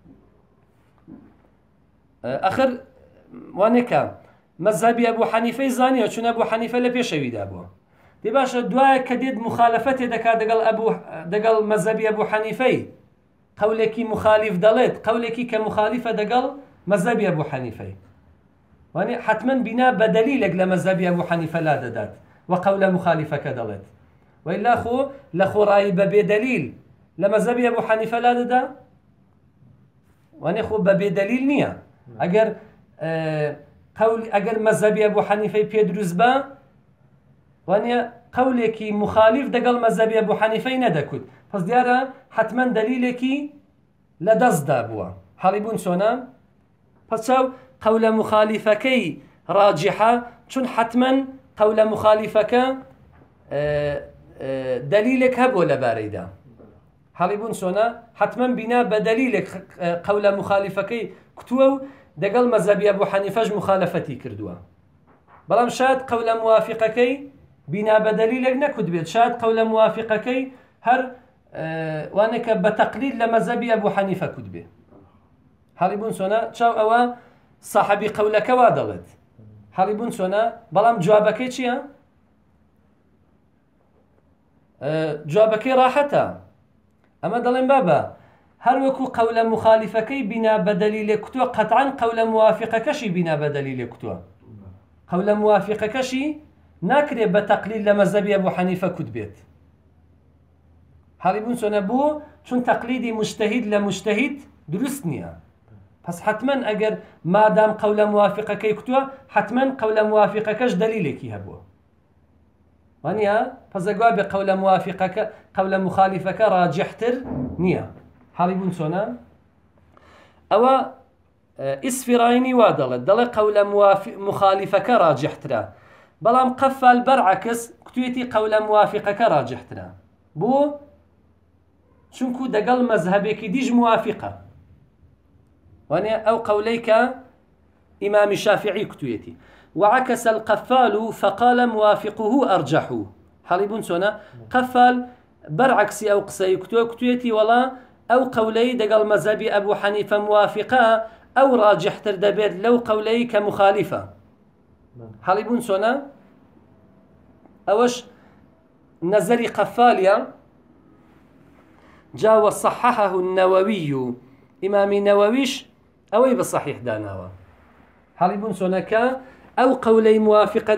آخر وانك مذهبي أبو حنيفة زانية چون أبو حنيفة لبيشوي دابوا دي باشا دواء كديد مخالفته دكا دقل مذهبي أبو حنيفة قولك مخالف دلت قولك كمخالفة دقل مذهبي أبو حنيفة واني حتما بنا بدليلك لمذهبي أبو حنيفة لا دادات وقول مخالفة كدلت وإلا لخو رأي بدليل لمذهبي أبو حنيفة لا دادا واني خو بدليل نية أجر مذهبي أبو حنيفة بيدرس با واني قولك مخالف دقل مذهبي أبو حنيفة ندكت فس ديارا حتما دليلك لدز دابوا حالبون سونا فس قول مخالفك راجحة چون حتما قول مخالفك دليلك هبو لباريدا حالبون سونا حتما بنا بدليلك قول مخالفك كتوو دقل مذهبي أبو حنيفة مخالفتي كردوا بلام شاد قول موافقك بنا بدليلك نكد بيت شاد قول موافقك هر وانك بتقليد لمذهبي أبو حنيفة كتبه حالبون سونا شاو أوا صاحبي قولك وادلت حالبون سونا بلام جوابك چيا جوابك راحتا أما دلين بابا هل وكو قول مخالفك بنا بدليل كتوى قطعا قول موافقك شي بنا بدليل كتوى قول موافقك شي ناكري بتقليد لمذهبي أبو حنيفة كتبت حالي بون سنبو شون تقليدي مجتهد لمجتهد درست نيا بس حتما اگر ما دام قول موافقك يكتوى حتما قول موافقكش دليلك يهبوه وانيا بس اقوى بقول موافقك قول مخالفك راجحتر نيا حالي بون سنة او اسفرايني وادلت دل قول مخالفك راجحترا بلام قفل برعكس كتويتي قول موافقك راجحترا بو چونكو دقل مذهبك ديج موافقة وانا او قوليك امام الشافعي كتويتي وعكس القفال فقال موافقه ارجح حاليبون سونا قفال برعكسي او قصي كتويتي ولا او قولي دقل مذهبي ابو حنيفة موافقة او راجح تردبيت لو قولي كمخالفة حاليبون سونا اوش نزلي قفاليا جاء وصححه النووي إمام النوويش أوي بالصحيح داناوا حاليبون سونكا أو قولي موافقة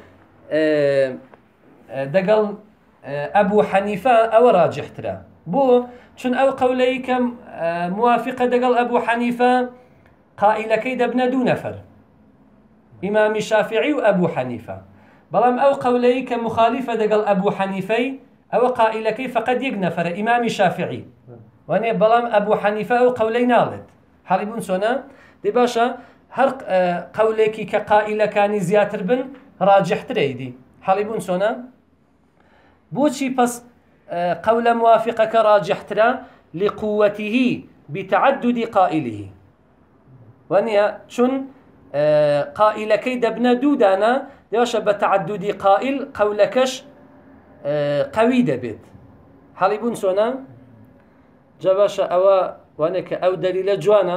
دقل أبو حنيفة أو راجح ترى بو شن أو قولي كم موافقة دقل أبو حنيفة قائل كيد ابن دون نفر إمام الشافعي وأبو حنيفة بلام أو قولي كمخالفة دقل أبو حنيفة أو قائلك فقد يقنفر إمام الشافعي وأنا بلام أبو حنيفة أو قولي نالد حالبون سونا دي باشا هر قوليك كقائل كان زياتر بن راجح تريدي حالبون سونا بوشي بس قول موافقك راجح ترى لقوته بتعدد قائله وأنا شن قائلك دبنا دودانا دي باشا بتعدد قائل قولكش قوي دبت حاليبون سونا جباشا وانك او دليل جوانا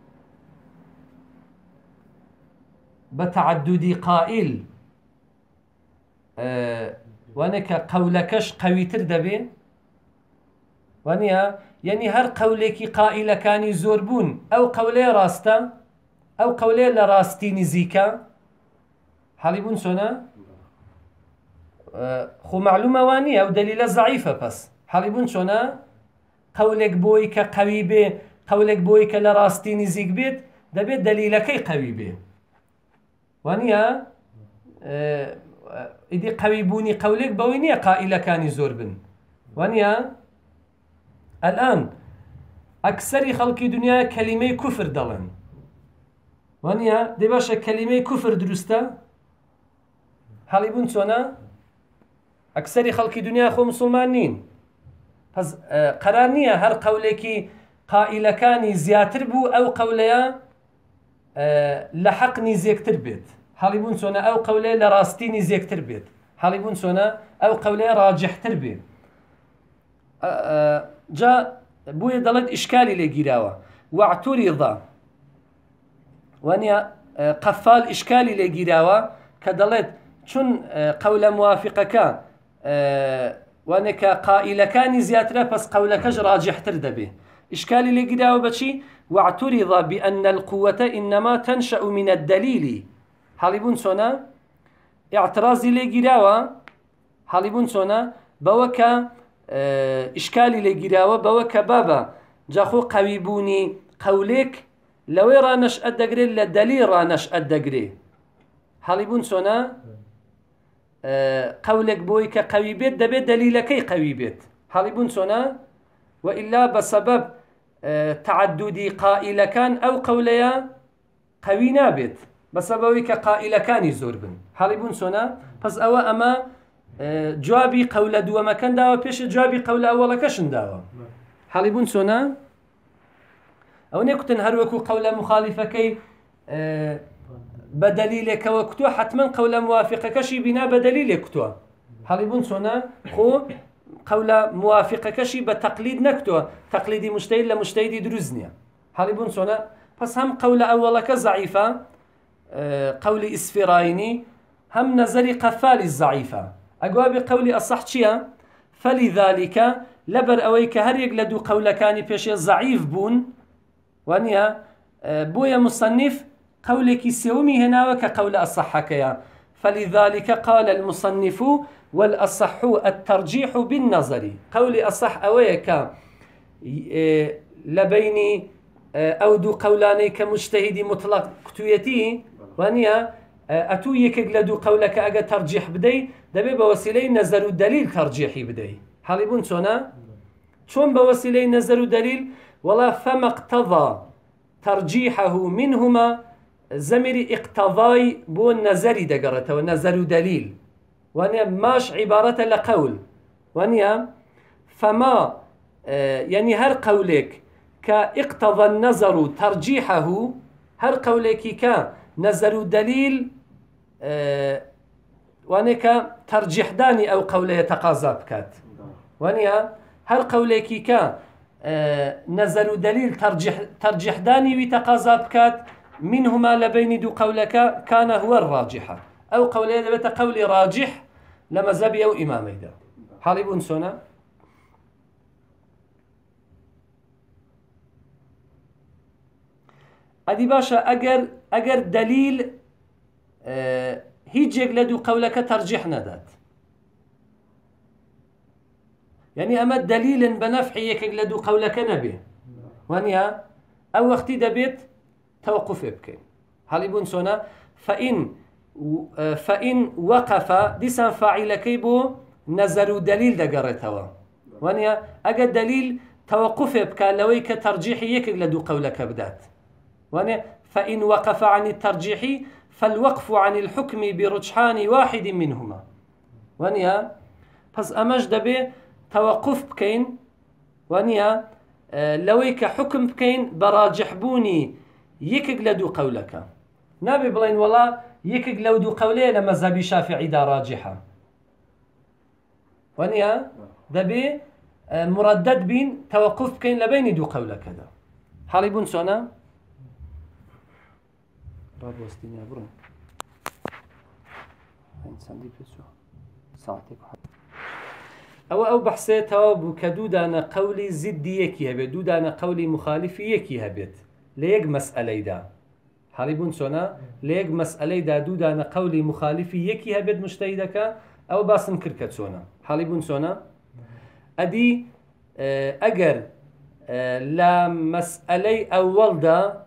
بتعدد قائل وانك قولكش قوي تردبي وانيا يعني هر قولك قائل كان زوربون او قولي راستا او قولي لراستي نزيكا حاليبون سونا خو معلومة وانية أو دليل ضعيفة بس حاليبون شونا قولك بويك قوي بي قولك بويك لراستي نزيك بيت دبيت دليلك قوي بي وانية إذا قوي بوني قولك بوينية قائلة كاني زوربن وانية الآن أكثر خلق دنيا كلمة كفر دلن وانية دي باشا كلمة كفر درستا حاليبون شونا أكثر خلق دنيا خو مسلمانين بس قرار نية هر قولك قائل كاني زياتر بو أو قوليا لحقني زيكتر بيت حاليبون سونا أو قوليا لراستيني زيكتر بيت حاليبون سونا أو قوليا راجح تربيت جاء بويا دلت إشكالي لقراوة واعترض وانيا قفال إشكالي لقراوة كدلت شن قول موافقك وانك قائل كان زياتره بس قولكش راجح تردبه إشكالي لقداو بشي واعترض بأن القوة إنما تنشأ من الدليل حاليبون سونا اعتراضي لقداو حاليبون سونا بوكا إشكالي لقداو بوكا بابا جاخو قويبوني قولك لو يرى نشأ الدقري للدليل را نشأ الدقري حاليبون سونا قولك بويك قوي بيت دبيت دليلك قوي بيت حاليبون سونا وإلا بسبب تعدد قائل كان أو قوليا قوي نابت بسبب قائل كان زوربن حاليبون سونا بس أو أما جوابي قول دو مكان داوا بيش جوابي قول أول كشن داوا حاليبون سونا أو نكتن هروكو قول مخالفة كي بدليلك وكتوى حتما قول موافقك شي بنا بدليلك كتوى حاليبون سونا خو قول موافقك شي بتقليد نكتوى تقليدي مجتهد لمجتهد دروزنيا حاليبون سونا بس هم قول أولك ضعيفة قول إسفرايني هم نظري قفالي الضعيفة أقوى بقول الصح شيا فلذلك لبر أويك هر يقلدو قول كاني بيشي ضعيف بون وانيا بويا مصنف قولك سيومي هنا وكقول الصحكيا فلذلك قال المصنف والأصح الترجيح بالنظر. قولي أصح أويك لبين أو دو قولاني كمجتهد مطلق كتويتي وانيا أتو يكك لدو قولك أجا ترجيح بدي دبي بوسيلة نظر الدليل ترجيحي بدي حالبون شونا شون بوسيلة نظر الدليل ولا فما اقتضى ترجيحه منهما زمر اقتضاي بو النظر دقرته ونظر دليل وانيا ماش عبارة لقول وانيا فما يعني هر قولك كاقتضى النظر ترجيحه هر قولك كنظر دليل وانك ترجيح داني او قوله يتقاضى بكات وانيا هر قولك نظر دليل ترجيح داني ويتقاضى بكات منهما لبين دو قولك كان هو الراجح او قوله دبت قول راجح لمذهبي او امامي ده حالبون سونا ادي باشا اگر دليل هيج يقلدو قولك ترجيح ندات يعني اما دليل بنفع يقلدو قولك نبي وانيا او وقتي دبيت توقف ابكي هاليبون سونا فإن وقف ديسان فاعل كيبو نظر دليل دقرتوا وانيا اگر دليل توقف ابكي لويك ترجيح يقلدو قولك بدات فإن وقف عن الترجيح فالوقف عن الحكم برجحان واحد منهما وانيا بس أماش دبي توقف بكين وانيا لويك حكم بكين براجح بوني يكك لدو قولك نبي بلين والله يكك لدو قولي لمذهب شافعي دا راجحة وانيا دبي مردد بين توقف بكين لبين دو قولك دا حاليبون سونا باب وستين يا برون إنسان دي بسوا ساعتك أو بحثي تواب كدودانا قولي زدي يكي هبت دودانا قولي مخالفي يكي هبت ليك مسألة دا حاليبون سونا ليك مسألة دا دودانا قولي مخالفي يكي هبت مجتهدك أو باسم كركت سونا حاليبون سونا أدي أجر لا مسألة أول دا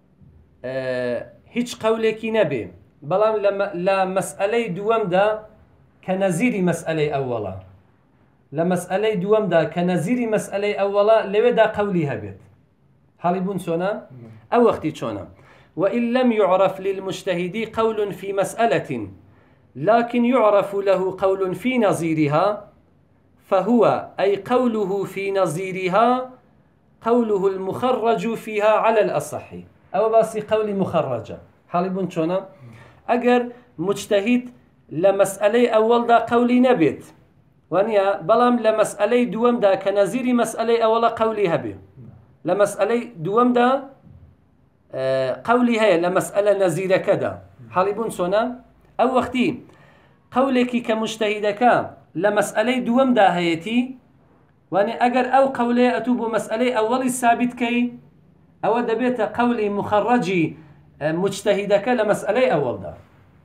هیچ قولێکی نەبێ بەڵام لە مەسئلەی دووەمدا کە نەزیری مەسئلەی ئەووەڵە لە مەسئلەی دووەمدا کە نەزیری مەسئلەی ئەووەڵە لەوێدا قەولی هەبێت حاڵی بوون چۆنە ئەو وەختی چۆنە وإن لم يعرف للمجتهد قول في مسألة لكن يعرف له قول في نظيرها فهو أي قوله في نظيرها قوله المخرج فيها على الأصح أو باسي قولي مخرجة حالبون شونا أجر مجتهد لمسألة أول دا قولي نبيت وانيا بلام لمسألة دوام دا كنزيري مسألة أول قولي هبي لمسألة دوام دا قولي هي لمسألة نزيرة كدا حالبون شونا أو وقتي قولك كمجتهدك لمسألة دوام دا هيتي واني أجر أو قولي أتوب مسألة أول الثابت كي أو دبيت قولي مخرجي مجتهدك لمسألة أول دا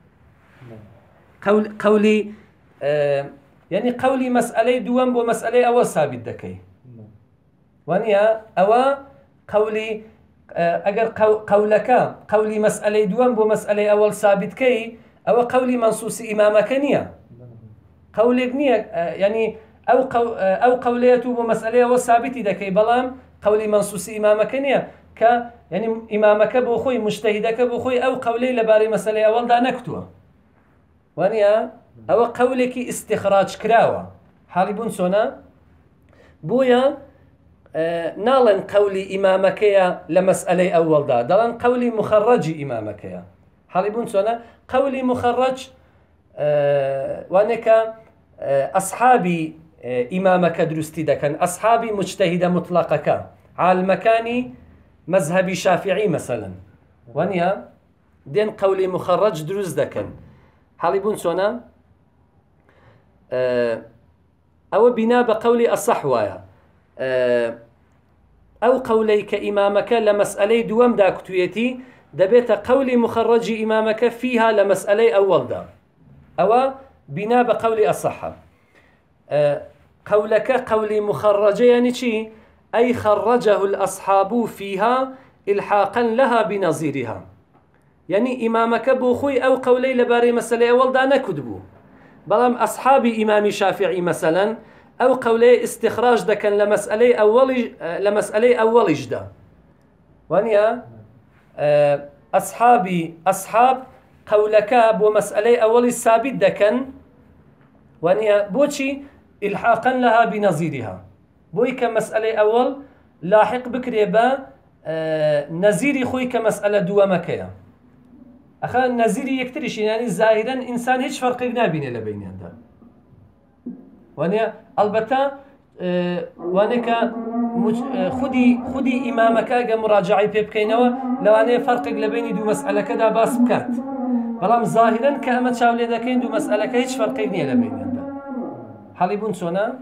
قولي يعني قولي مسألة دوام بو مسألة أول ثابت دكي وانيا أو قولي أجر قولك قولي مسألة دوام بو مسألة أول ثابت كي أو قولي منصوص إمامك نية قولك نية يعني أو قوليته بو مسألة أول ثابت دكي بلام قولي منصوص إمامك نية يعني إمامك بوخوي مجتهدك بوخوي أو قولي لباري مسألة أول دا نكتوه وانيا أو قولك استخراج كراوة حالبون سونا بويا نالن قولي إمامك لمسألة أول دا دالن قولي مخرج إمامك حالبون سونا قولي مخرج وانك أصحابي إمامك درستي دكن أصحابي مجتهد مطلقك على المكان مذهبي شافعي مثلا وانيا دين قولي مخرج دروز دكن حالبون سونا أو بنا بقولي الصحوايا أو قوليك إمامك لمسألة دوام داكتويتي دبيت قولي مخرج إمامك فيها لمسألة أول دا أو بنا بقول أصح. قولك قولي مخرجة يعني شي؟ أي خرجه الأصحاب فيها إلحاقا لها بنظيرها. يعني إمامك بوخوي أو قولي لباري مسألة أول دا نكتبو، بلام أصحاب إمام شافعي مثلا أو قولي استخراج دا كان لمسألة أول جدا. وانيا أصحاب قولك بو مسألة أول الثابت دا كان وانيا بوشي إلحاقا لها بنظيرها، بوي كمسألة أول لاحق بكري با نظيري خوي كمسألة دوامكيا. أخا نظيري يكترش يعني ظاهرا إنسان هيش فرق نابينه لبين هذا. وانيا البته وانك خدي إمامك أجا مراجعة بيبكينوا لو أنا فرق لبين دو مسألة كذا باس بكات، بلام ظاهرا كأمت شاولي ذا كين دو مسألة كهيش فرق لبين هذا. حليبون سونا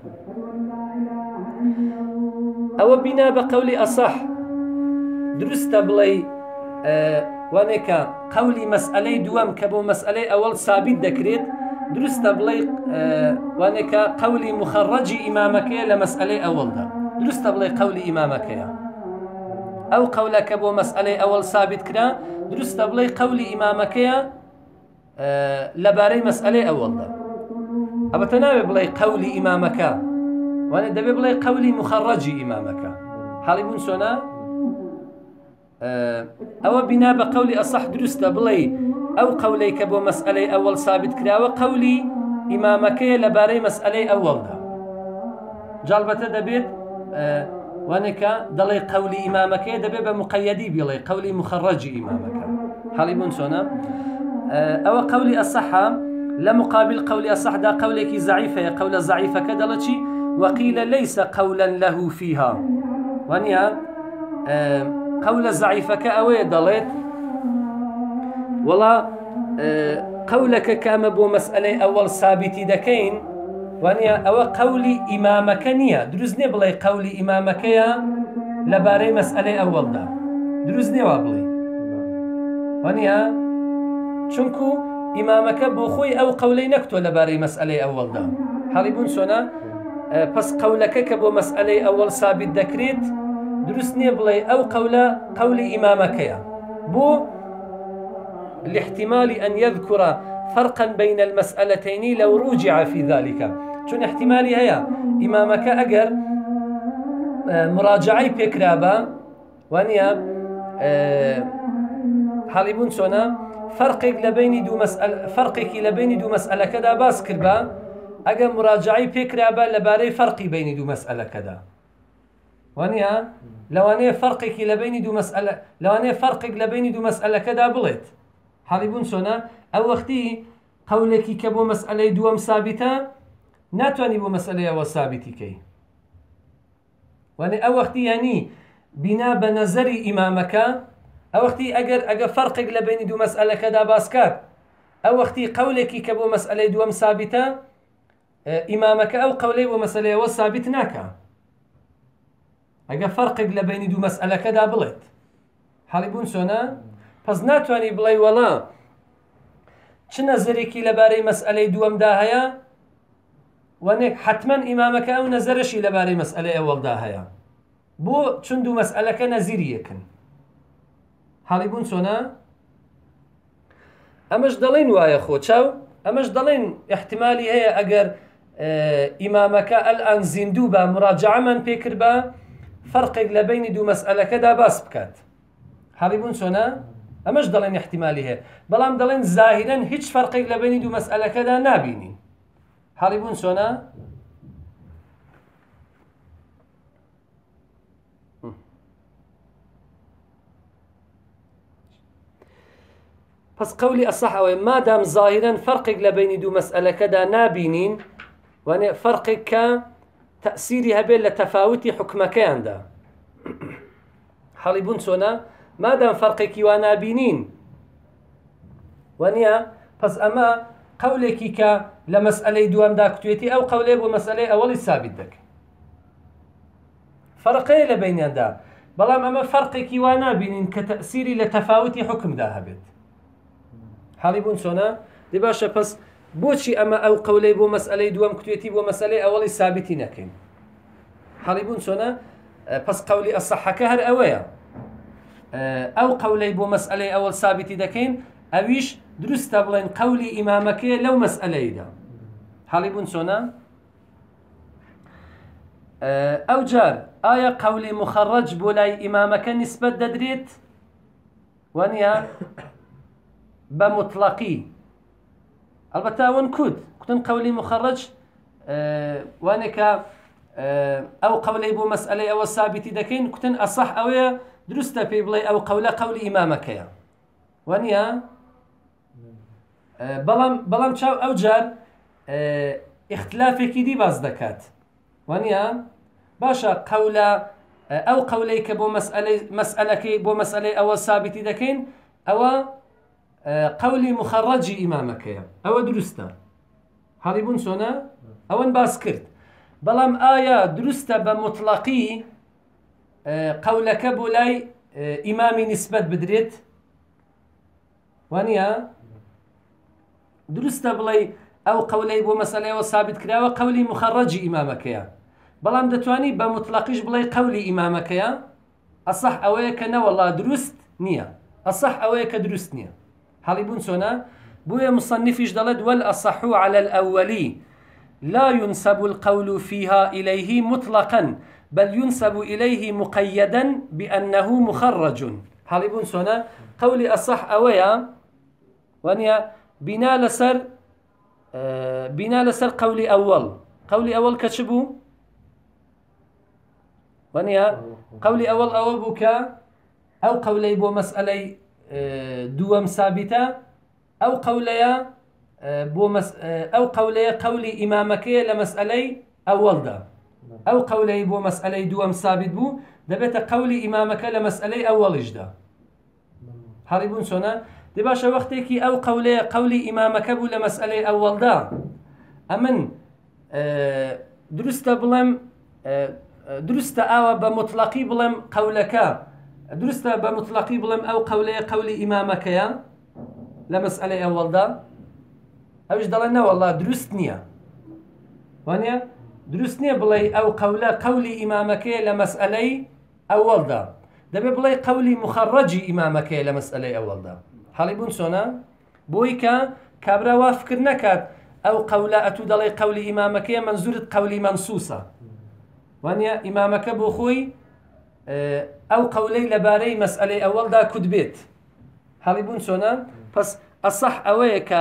أو بنا بقولي أصح درست بلي وانك قولي مسألة دوام كبو مسألة أول ثابت ذكرت درست بلي وانك قولي مخرج إمامك لمسألة أول ده درست بلي قولي إمامك يا أو قولك بو مسألة أول ثابت كنا درست بلي قولي إمامك يا لباري مسألة أول ده أبتناوي بلي قولي إمامك وانا دبي بلي قولي مخرج إمامك. حالي سونا أو بنا بقولي أصح درست بلي أو قوليك بو مسألة أول ثابت كرا وقولي إمامك لباري مسألة أول ده جالبته دبيت وانك دلي قولي إمامك دبي بمقيدي بلي قولي مخرج إمامك. حالي سونا أو قولي أصح لمقابل قولي أصح دا قولك ضعيفة قول ضعيفة كدلتي وقيل ليس قولا له فيها. وانيا قول ضعيفة كأوي دلت ولا قولك كام بو مسألة أول ثابت دكين وانيا أو قولي إمامك نيا دروزني بلي قولي إمامك يا لباري مسألة أول دا دروزني وابلي وانيا شنكو إمامك بوخوي أو قولي نكتو لباري مسألة أول دا. حالي سونا بس قولك كبو مسألة أول ثابت دكريت درسني بلي أو قولي إمامك يا بو الاحتمال أن يذكر فرقا بين المسألتين لو رجع في ذلك. شون احتمالي هيا إمامك أجر مراجعي بكرابا وانيا حالي سونا فرقك لبين دو مسألة كذا باس كربا أجا مراجعي بكرابا لباري فرقي بين دو مسألة كذا وانيا لو أنا فرقك لبين دو مسألة كذا بلت حالي سونا أو وقتي قولك كبو مسألة دوام ثابتة ناتواني بو مسألة أو ثابتة كي وانا أو وقتي يعني بنا بنظر إمامك أو وقتي أجر فرقك لبين دو مسألة كذا باسكات أو وقتي قولك كبو مسألة دوام ثابتة إمامك أو قولي ومسألة أو ثابت ناكا أجا فرقك لبين دو مسألة كذا بلت حالي سونا پس ناتواني بلاي ولا چه نظريكي لباري مسألة دوام دا هيا وانك حتما إمامك أو نظرشي لباري مسألة أول دا هيا بو چون دو مسألة كنظيري يكن. حالي سونا أمش دلين وايا خوتشاو أمش دلين احتمالي هي أجر إمامك الآن زندوبة مراجعة من بيكر با فرقك لبين دو مسألة كدا باس بكات. حالي سونا أمش دلين احتمالي هي بلام دلين ظاهرا هيش فرقك لبين دو مسألة كدا نابيني. حالي سونا بس قولي أصح ما دام ظاهرا فرقك لبين دو مسألة كدا نابينين وأنا فرقك تأثيرها بين لتفاوت حكمك عنده. حالي سونا ما دام فرقك ونابينين وانيا بس أما قولك لمسألة دوام داكتويتي أو قولي بمسألة أول ثابت دك فرقي لبين عنده بلام أما فرقك ونابينين كتأثير لتفاوت حكم ده هبت. حالي سونا دي باشا بس بۆچی ئەمە ئەو قەولەی بۆ مەسئلەی دووەم کتوێتی بۆ مەسئلەی ئەوەڵی سابتی نەکەین حاڵی بوون چۆنە پس قەولی ئەسەحەکە هەر ئەوەیە ئەو قەولەی بۆ مەسئلەی ئەوەڵ سابتی دەکەین ئەویش دروستە بڵێن قەولی ئیمامەکەیە لەو مەسئلەیدا حاڵی بوون چۆنە ئەو جار ئایا قەولی مخەڕەج بۆ لای ئیمامەکە نیسبەت دەدرێت وانە بە مطلقی البته اون كتن قولي مخرج وانك او قولي بو مسألة او ثابتي دكين كتن اصح او درست في بلاي او قولي امامك يا وانيا بلام شاو او جار اختلافك دي باز دكات وانيا باشا او قوليك بو مسألة بو مسألة او ثابتي دكين او قولي مخرجي إمامك أو درسته هذي بون سونا أو باس كرت بلام آية درسته بمطلقي قولك بولاي إمامي نسبة بدريت وانيا درسته بلاي أو قولي بو مسألة وثابت كرا وقولي مخرجي إمامك بلام دتواني بمطلقيش بلاي قولي إمامك الصح أويك نا والله درست نية الصح أويك درست نية حاڵی بوون چۆنە بۆیە مصنفیش دەڵێت والأصح على الأولي لا ينسب القول فيها إليه مطلقا بل ينسب إليه مقيدا بأنه مخرج حاڵی بوون چۆنە قولي أصح أويا وانيا بنا لسر قولي أول كتشبو وانيا قولي أول أوبك أو قولي بو مسألة دوام ثابتة أو قوليا أو قوليا قولي إمامك لمسألة أول دا أو قولي بو مسألة دوام ثابت بو دبت قولي إمامك لمسألة أول إجدا هاربون سونا دي باشا وقتك أو قولي إمامك بو لمسألة أول دا أمن درست بلم درست أو بمطلقي بلم قولك درست بمطلقي بلم أو قولي إمامك يا لمسألة أول دا أوش دلنا والله درست نية وانيا درست نية بلاي أو قولي إمامك لمسألة أول دا دبي بلاي قولي مخرجي إمامك لمسألة أول دا حالي بون سونا بويكا كابرا وافكر نكات أو أتو دلي قولي إمامك منزورة قولي منصوصة وانيا إمامك بوخوي أو قولي لباري مسألة أول دا كدبيت حالي بون سونا بس الصح أويك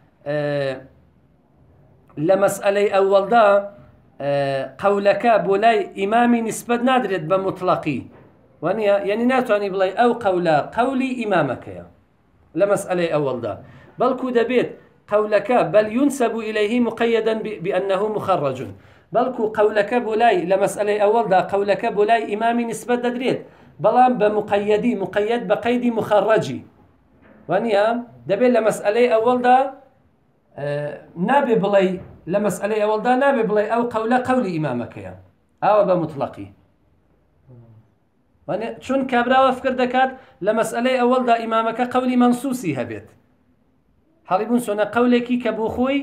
لمسألة أول دا قولك بولاي إمامي نسبة نادرت بمطلقي وانيا يعني ناتواني بلاي أو قولي إمامك يا لمسألة أول دا بل كدبيت قولك بل ينسب إليه مقيدا بأنه مخرج بلكو قولك بولاي لمسألة أول دا قولك بولاي إمامي نسبة دريت بلان مقيد بقيد مخرجي وانيا دبي لمسألة أول دا نابي بلاي لمسألة أول دا نابي بلاي أو قولي إمامك يا أو بمطلقي وانيا شون كابرا وفكر دكات لمسألة أول دا إمامك قولي منصوصي هبيت حالبون سونا قولك كبوخوي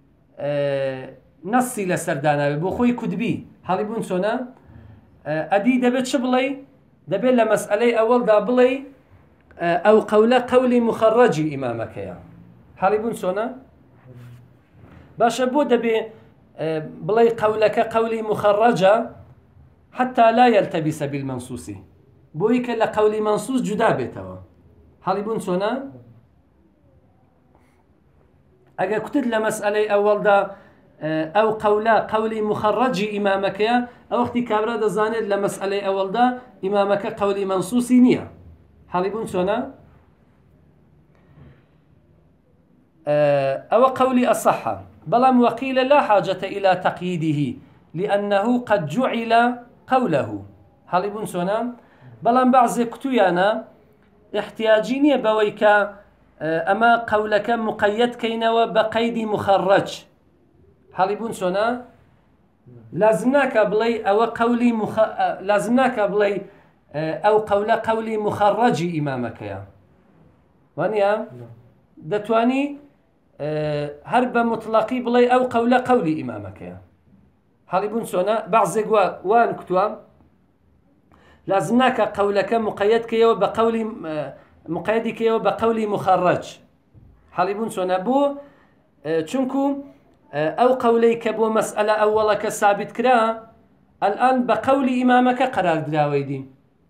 نصي لسردانا بخوي كدبي حالي بون سونا أدي دبت شبلي دبت لمسألة أول دا بلي أو قولي مخرجي إمامك يا حالي بون سونا باشا بو دبي بلي قولك قولي مخرجة حتى لا يلتبس بالمنصوص بويك لقولي منصوص جدا بيتوا حالي بون سونا أجا كتد لمسألة أول دا أو قولي مخرجي إمامك أو اختي كابرا دزانت لمسألة أول دا إمامك قولي منصوصي نية حالبون سونا أو قولي الصحة بلام وقيل لا حاجة إلى تقييده لأنه قد جعل قوله حالبون سونا بلام بعض كتويانا احتياجيني بويك أما قولك مقيد كينوا بقيد مخرج حالي بون سونا لازمناك بلي أو قولي لازمناك بلي أو قولي مخرجي إمامك يا وانيا دتواني هرب مطلقي بلي أو قولي إمامك حالبون سونا بعض وان كتوا لازمناك قولك مقيد كيو بقول مقيد كيو بقول مخرج حالبون سونا بو چونكو أو قوليك بو مسألة أولك ثابت كرا الآن بقول إمامك قرار دراويدي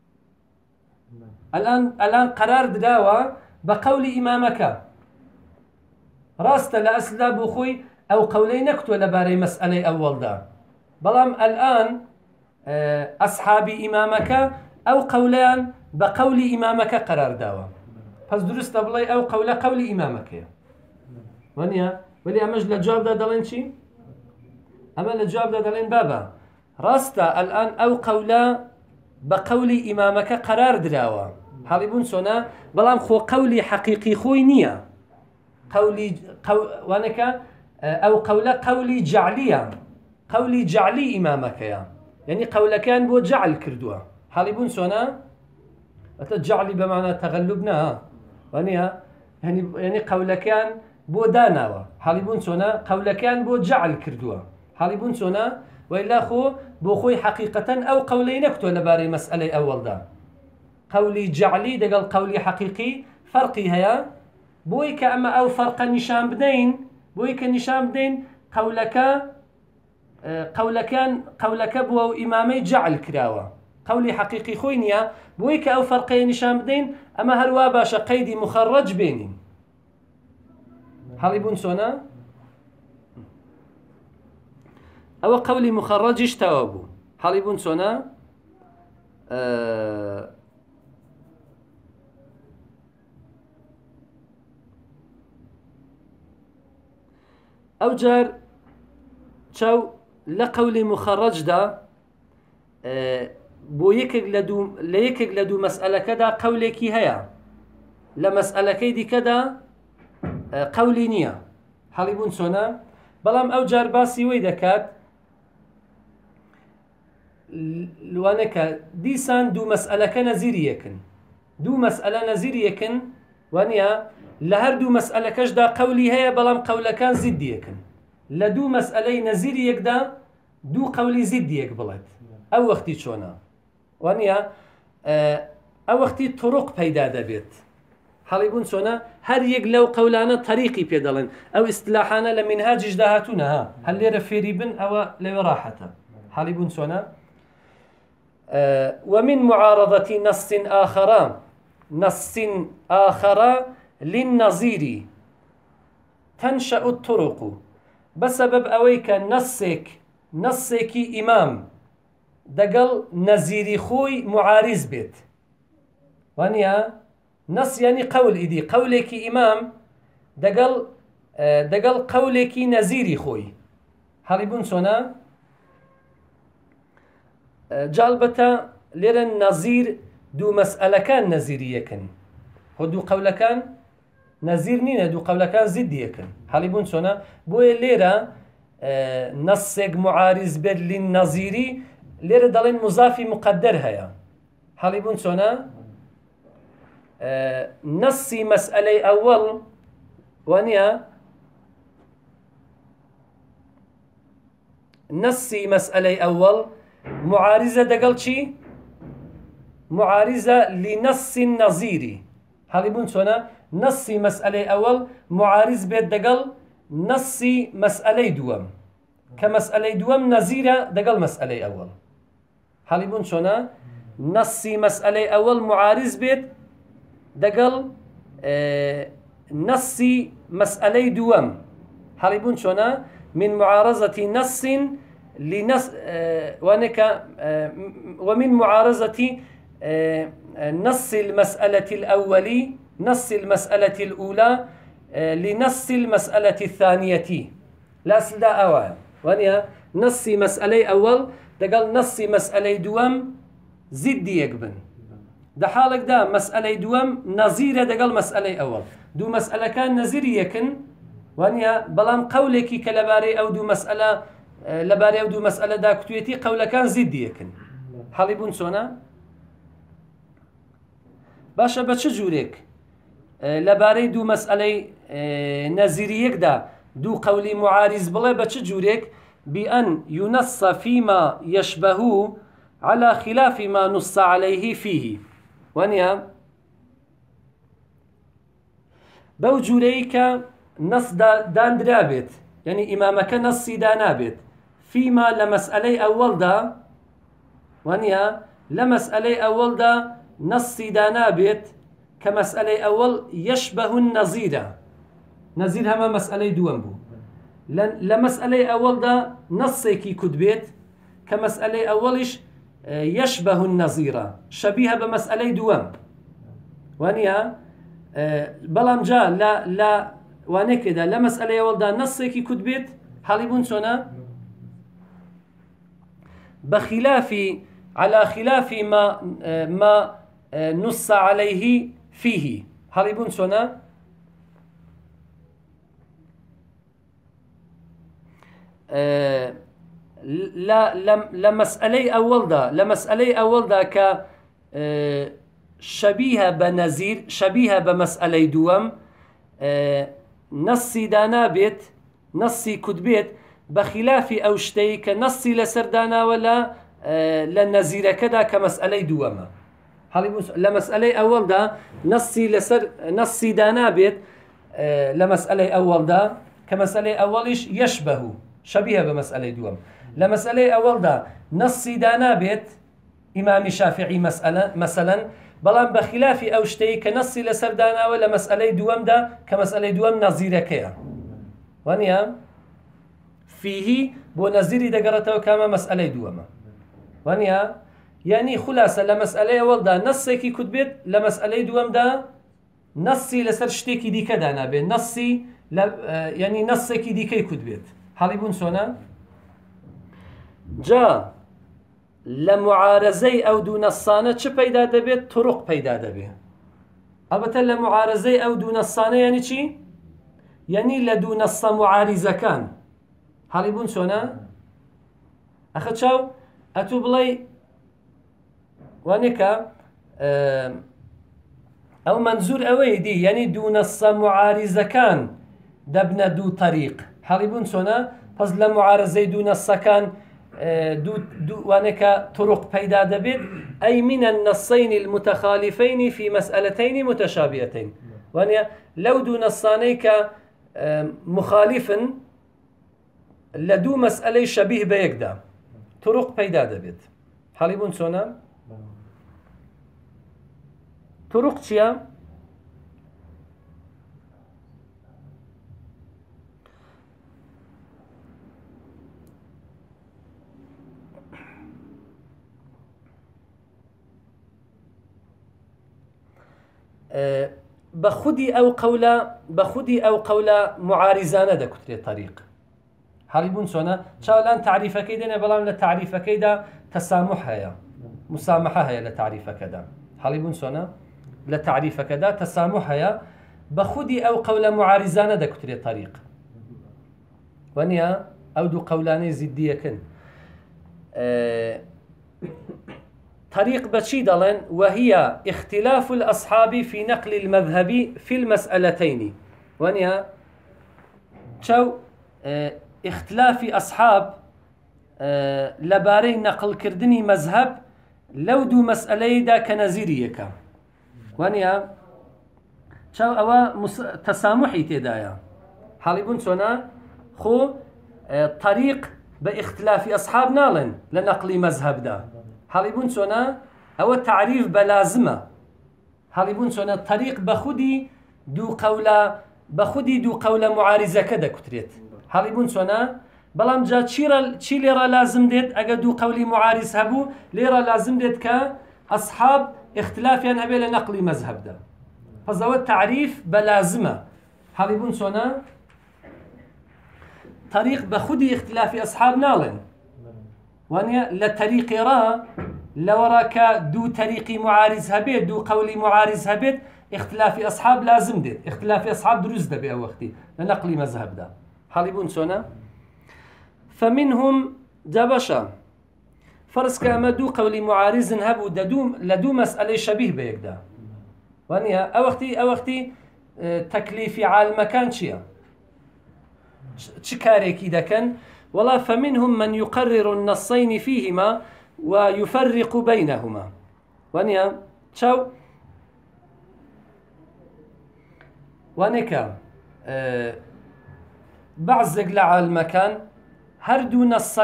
الآن قرار دراوة بقول إمامك راست لأسلا بوخوي أو قولي نكتو لباري مسألة أول دا بلام الآن أصحاب إمامك أو قولان بقول إمامك قرار داوة پس درست بلاي أو قول إمامك ونيا ولي أمج لجواب دا دلين چي؟ أما لجواب دا دلين بابا راستا الآن أو قولا بقول إمامك قرار دراوة حالبون سونا بلام خو قولي حقيقي خوي نية وانك أو قولي جعلية قولي جعلي إمامك يعني قول كان بو جعل كردوه حالبون سونا جعلي بمعنى تغلبنا وانيا يعني قول كان بو داناوه حالبون سونا قول كان بو جعل كردوه حالبون سونا وإلا خو بو خوي حقيقة أو قولي نكتو لباري مسألة أول دا قولي جعلي دقل قولي حقيقي فرقي هيا بويك أما أو فرق نشان بدين بويك نشان بدين قولك بو إمامي جعل كراوة قولي حقيقي خوينيا بويك أو فرقي نشان بدين أما هلوا باشا قيدي مخرج بينين حالبون سونا أو قولي مخرج اشتوابو حالبون سونا أو جار شو لقولي مخرج دا بو يكك لدو مسألة كدا قولي كي هيا لمسألة كيدي كدا قولي نية حالبون سونا بلام أو جار باسي ويدكات لوانك ديسان دو مسألة كنزيري يكن دو مسألة نزيري يكن وانيا لهر دو مسألة كجدا قولي هيا بلام قول كان زدي يكن لدو مسألة نزيري يكدا دو قولي زدي يك بلد أو وقتي شونا وانيا أو وقتي طرق پیدا دبيت حالبون سونا هر يك لو قولانا طريقي بيدلن أو استلاحانا لمنهاج اجداهاتنا هل لي رفيري بن أو لي راحة حالبون سونا ومن معارضة نص آخر للنظير تنشأ الطرق بسبب أويك نصك إمام دقل نزيري خوي معارض بيت وانيا نص يعني قول إدي قولك إمام دقل قولك نزيري خوي حالبون سونا جالبتا ليرن نظير دو مسألة كان نزيرية كان دو قول كان نزير نينا دو قول كان زدية كان حالبون سونا بوي ليرا نصك معارض بيت للنظيري ليرا دالين مضافي مقدر هيا حالبون سونا نصي مسألة أول وانيا نصي مسألة أول معارضة دقل شي معارضة لنص النظيري حالبون سونا نصي مسألة أول معارض بيت دقل نصي مسألة دوام كمسألة دوام نظيرة دقل مسألة أول حالبون سونا نصي مسألة أول معارض بيت دقل نصي مسألة دوام حالبون سونا من معارضة نص لنص ومن معارضة نص المسألة الأولي نص المسألة الأولى لنص المسألة الثانية لا سلا أوان وانيا نص مسألة أول دقال نص مسألة دوام زدي يقبن ده حالك ده مسألة دوام نظيرة دقال مسألة أول دو مسألة كان نظيري يكن وانيا بلام قولك كلباري أو دو مسألة لباري أو دو مسألة دا كتويتي قول كان زدي يكن حالبون سونا باشا بچه جوريك لباري دو مسألة نظيريك دا دو قولي معارض بلا بچ جوريك بأن ينص فيما يشبهه على خلاف ما نص عليه فيه وانيا بو جوريك نص دان درابت يعني إمامك نصي دانابت فيما لمسألة أول دا وانيا لمسألة أول دا نصي دانابت كمسألة أول يشبه النظيرة نظير هما مسألة دوام بو لمسألة أول دا نصيكي كدبت كمسألة أولش يشبه النظيرة شبيهة بمسألة دوام وانيا بلام جا لا وانه كده لمسألة أول دا نصيكي كدبت حالبون سونا بخلاف على خلاف ما نص عليه فيه حالبون سونا لمسألة أول دا ك شبيهة بنظير شبيهة بمسألة دوام نصي دانا بيت نصي كدبيت بخلاف أو شتي كنصي لسردانا ولا للنظير كذا كمسألة دوامة لمسألة أول دا نصي دانا بيت لمسألة أول دا كمسألة أولش يشبه شبيهة بمسألة دوام لمسألة أول دا نصي دانا بيت إمام الشافعي مثلا بلان بخلاف أو شتي كنصي لسردانا ولا مسألة دوام دا كمسألة دوام نظيرة كيا وانيا فيه بو نظيري دقرته كما مسألة دوامة وانيا يعني خلاصة لمسألة أول دا نصي كي كتبت لمسألة دوام دا نصي لسر شتيكي دي كدانا بي نصي يعني نصي كي دي كي كتبت حالبون سونا جا لمعارزي أو دو نصانة چه پیدا دبيت طرق پیدا دبيت البته لمعارزي أو دو نصانة يعني چي؟ يعني لدو نص معارزة كان حالبون سونا أخد شاو أتو بلاي وانكا أو منزور أوي دي يعني دو نص معارزة كان دبنا دو طريق حالبون سونا پس لمعارزي دو نص كان دو وانكا طرق پیدا دبيت أي من النصين المتخالفين في مسألتين متشابهتين وانيا لو دو نصانيك مخالفا لدو مسألة شبيه بيكدا طرق پیدا دبيت حالبون سونا طرق چيا بخودي أو قولة معارزانة دا كتري طريق حالبون سونا شاولان تعريفة كيدا بلان لتعريفة كيدا تسامحها يا مسامحها يا لتعريفة كدا حالبون سونا لتعريفة كدا تسامحها يا بخودي أو قولة معارزانة دا كتري طريق وانيا أو دو قولاني زدية كن طريق بشي دلن وهي اختلاف الأصحاب في نقل المذهب في المسألتين وانيا شو اختلاف أصحاب لباري نقل كردني مذهب لو دو مسألة دا كنزيريك وانيا شو أوا تسامحي تدايا حالبون سونا خو طريق باختلاف أصحاب نالن لنقل مذهب دا حالبون سونا هو تعريف بلازمة حالبون سونا طريق بخودي دو قولة معارزة كده كتريت حالبون سونا بلام جا چی ليرا لازم ديت اگه دو قولي معارز هبو ليرا لازم ديت كأصحاب اختلافيان هبه لنقل مذهب ده پس هو تعريف بلازمة حالبون سونا طريق بخودي اختلاف أصحاب نالن وانيا لطريق را لوراك دو طريق معارض هبيت دو قولي معارض هبيت اختلاف أصحاب لازم ديت اختلاف أصحاب دروز ده بأو وقتي لنقل مذهب ده حالبون سونا فمنهم جبشا فرس كما دو قولي معارض هبو لدو مسألة شبيه بيك ده وانيا أو وقتي تكليف عالم كان شيا شكاريكي دكن والله فمنهم من يقرر النصين فيهما ويفرق بينهما وانيا تشاو وانيكا بعزق لعالم كان هردو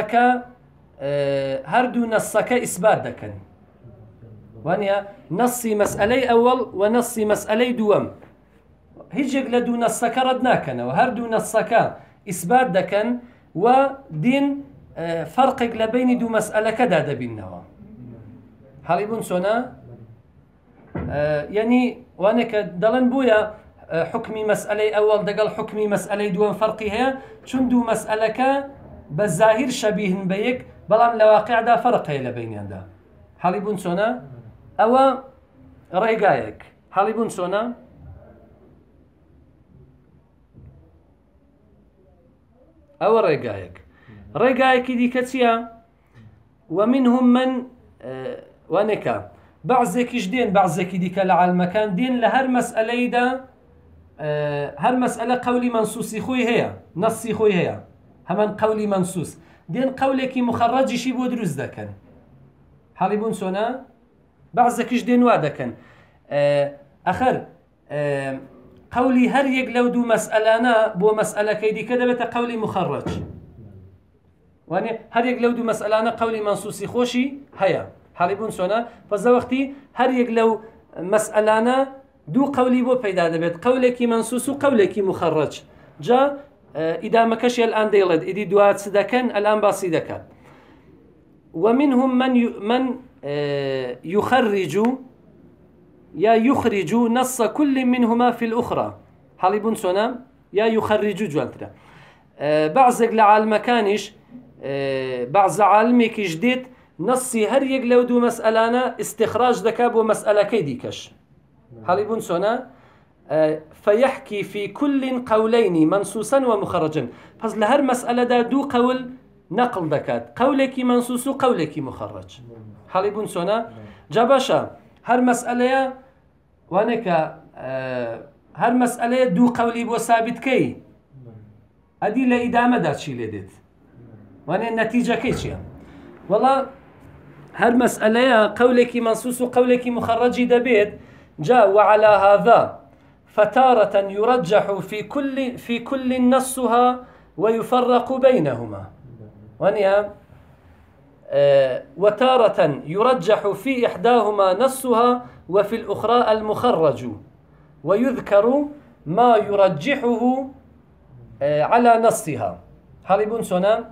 نصك إثبات دكن وانيا نصي مسألة أول ونصي مسألة دوم هيجيك لدو نصك ردناكنا وهردو نصك إثبات دكن ودين فرقك لبين دو مسألة كدا دبينوا حاليبون سونا يعني وانك دلن بويا حكمي مسألة أول دقل حكمي مسألة دوم فرقي هي چون دو مسألة بالظاهر شبيه بيك بلام لواقع دا فرق هي لبينيان دا حاليبون سونا أو ريقايك حاليبون سونا أو ريقايك دي كتيا ومنهم من وانكا بعضك جدين بعضك ديك على المكان دين لهر مسألة دا هر مسألة قولي منصوصي خوي هي نصي خوي هي همان قولي منصوص دين قولك مخرج شي بود روز دكن حاليبون سونا بعضك جدين وادكن آخر قولي هر يك لو دو مسألة بو مسألة كيدي كده بتا قولي مخرج واني هر يك لو دو مسألة قولي منصوصي خوشي هيا حاليبون سونا فذا وقتي هر يك لو مسألة دو قولي بو پیدا دبت قولك منصوص وقولك مخرج جا إذا ما كشي الآن ديلد إذا دوات سدكن الآن باصي دكن ومنهم من يخرج نص كل منهما في الأخرى حاليبون سونا يا يخرج جوانترا بعضك لعالم كانش بعض عالمك جديد نصي هر يقلو دو مسألة استخراج دكاب ومسألة كيديكش حاليبون سونا فيحكي في كل قولين منصوصا ومخرجا فز لهر مسألة دا دو قول نقل دكات قولك منصوص وقولك مخرج حاليبون سونا جاباشا هر مسألة وانك هر مسألة دو قولي بو ثابت كي ادي لإدامة دات شي لديت وانا النتيجة كي شي والله هر مسألة قولك منصوص وقولك مخرج دبيت جاء وعلى هذا فتارة يرجح في كل نصها ويفرق بينهما وانيا وتارة يرجح في إحداهما نصها وفي الأخرى المخرج ويذكر ما يرجحه على نصها حاليبون سونا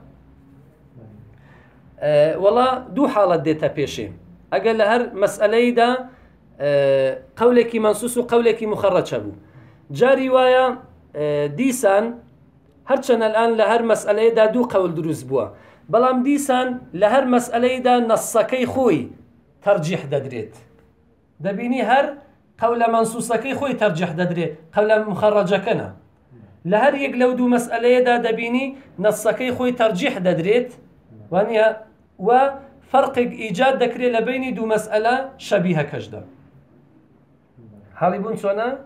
والله دو حالة ديتا بيشي أقل هر مسألة دا قولك منصوص وقولك مخرج أبو جا رواية ديسان هرچن الآن لهر مسألة دا دو قول دروز بوا بلام ديسان لهر مسألة دا نصكي خوي ترجيح دادريت دبيني هر قول منصوصكي خوي ترجيح دادريت قول مخرجكنا لهر يقلو دو مسألة دا دبيني نصكي خوي ترجيح دادريت وانيا وفرق إيجاد دكري لبيني دو مسألة شبيهة كجدا حاليبون سونا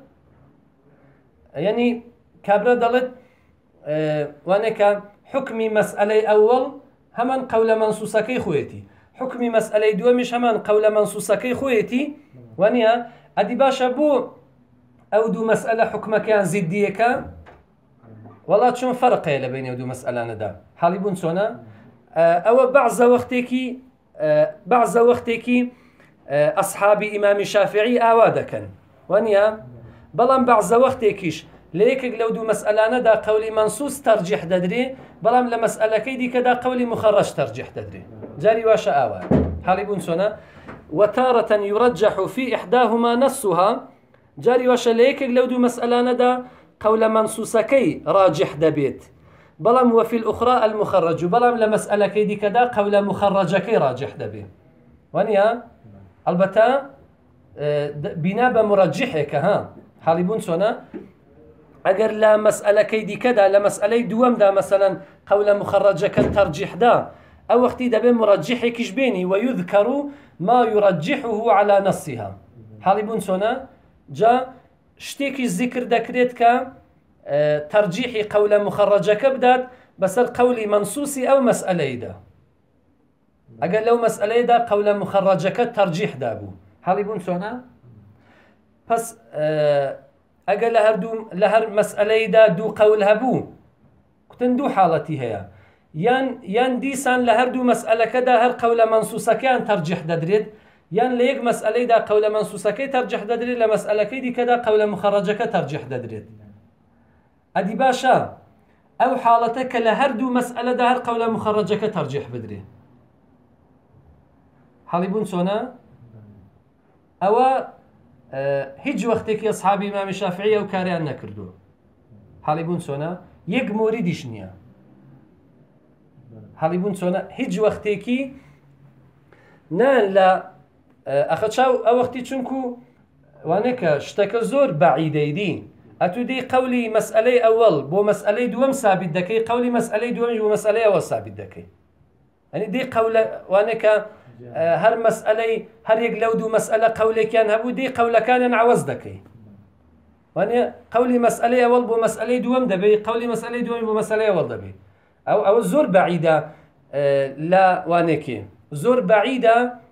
يعني كابرا دلت وانك حكمي مسألة أول همان قول منصوصكي خويتي حكمي مسألة دومش همان قول منصوصكي خويتي وانيا أدي باشا بو أو دو مسألة حكمك كان زديك والله شون فرق لبين دو مسألة ندا حاليبون سونا أو بعض وقتك أصحاب إمام الشافعي آوادكن وانيا بلان بعض وقتكيش ليك لو دو مسألة دا قولي منصوص ترجيح ددري بلان لمسألة كيدي كدا قولي مخرج ترجيح ددري جاري واشا آواد حاليبون سونا وتارة يرجح في إحداهما نصها جاري واشا ليك لو دو مسألة دا قول منصوصكي راجح دبيت بلام وفي الأخرى المخرج بلام لمسألة كيدي كدا قول مخرجكي راجح دبي وانيا البتا بناء بمرجحك ها حاليبون سونا اگر لا مسألة كيدي كدا لمسألة دوام دا مثلا قول مخرجك ترجيح دا او وقتي دبي مرجحك جبيني ويذكر ما يرجحه على نصها حاليبون سونا جا شتێکی ذکر دەکرێت کە تەرجیحی قەولە مخەڕەجەکە بدات بەسەر قەولی منسوسی ئەو مەسئلەیدا. ئەگەر لەو مەسئلەیەدا قەولە مخەڕەجەکە تەرجیحدا بوو. هەڵی بوون چۆنە؟ پس ئەگەر لە هەر مەسئلەیەدا دوو قەول هەبوو، کوتن دوو حاڵەتی هەیە. یان دیسان لە هەردوو مەسئلەکەدا هەر قەولە منسوسەکەیان تەرجیح دەدرێت، یان لە یەک مەسئلەیدا قەولە منسوسەکەی تەرجیح دەدرێت، لە مەسئلەکەی دیکەدا قەولە مخەڕەجەکە تەرجیح دەدرێت. ئەدی باشە ئەو حاڵەتە کە لە هەردوو مەسئلەدا هەر قەولە مخەڕەجەکە تەرجیح بدرێت. هەڵی بوون چۆنە؟ ئەوە هیچ وەختێکی ئەسحابی ئیمامی شافعی ئەو کاریان نەکردووە. هەڵی بوون چۆنە؟ یەک مۆریدیش نییە. هەڵی بوون چۆنە؟ هیچ وەختێکی نان لە ئەخەچاو ئەو وەختی چونکو وانێ کە شتەکە زۆر بەعیدەیدی ئەتو دەی قەولی مەسئلەی ئەوەڵ بۆ مەسئلەی دووەم سابت دەکەی، قەولی مەسئلەی دووەمیش بۆ مەسئلەی ئەوە سابت دەکەی. ئەنی دەی قەولە وانێ کە هەر مەسئلەی هەرێک لەو دوو مەسئلە قەولێکیان هەبوو دەی قەولەکانیان عەوەز دەکەی. وانێ قەولی مەسئلەی ئەوەڵ بۆ مەسئلەی دووەم دەبێت، قەولی مەسئلەی دووەمی بۆ مەسئلەی ئەوەڵ دەبێت. ئەوە زۆر بەعیدە لە وانێکی زۆر بەعیدە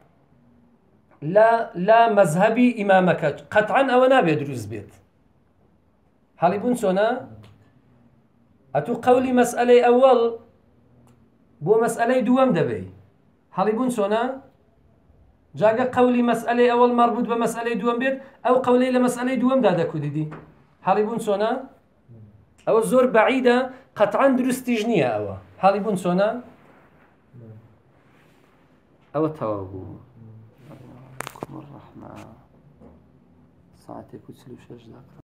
لا مەذهبی ئیمامەکە. قەتعەن ئەوە نابێت دروست بێت. هەڵی بوون چۆنە؟ ئەتوو قەولی مەسئلەی ئەوەڵ بۆ مەسئلەی دووەم دەبێت. هەڵی بوون چۆنە؟ جاگە قەولی مەسئلەی ئەوەڵ مەربوط بە مەسئلەی دووەم بێت، ئەو قەولەی لە مەسئلەی دووەمدا دەکوتیدی. هەڵی بوون چۆنە؟ ئەوە زۆر بەعیدە، قەتعەن دروستیش نییە ئەوە. هەڵی بوون چۆنە؟ ئەوە تەواو بوو. ساعتێک و 46 دقیقە.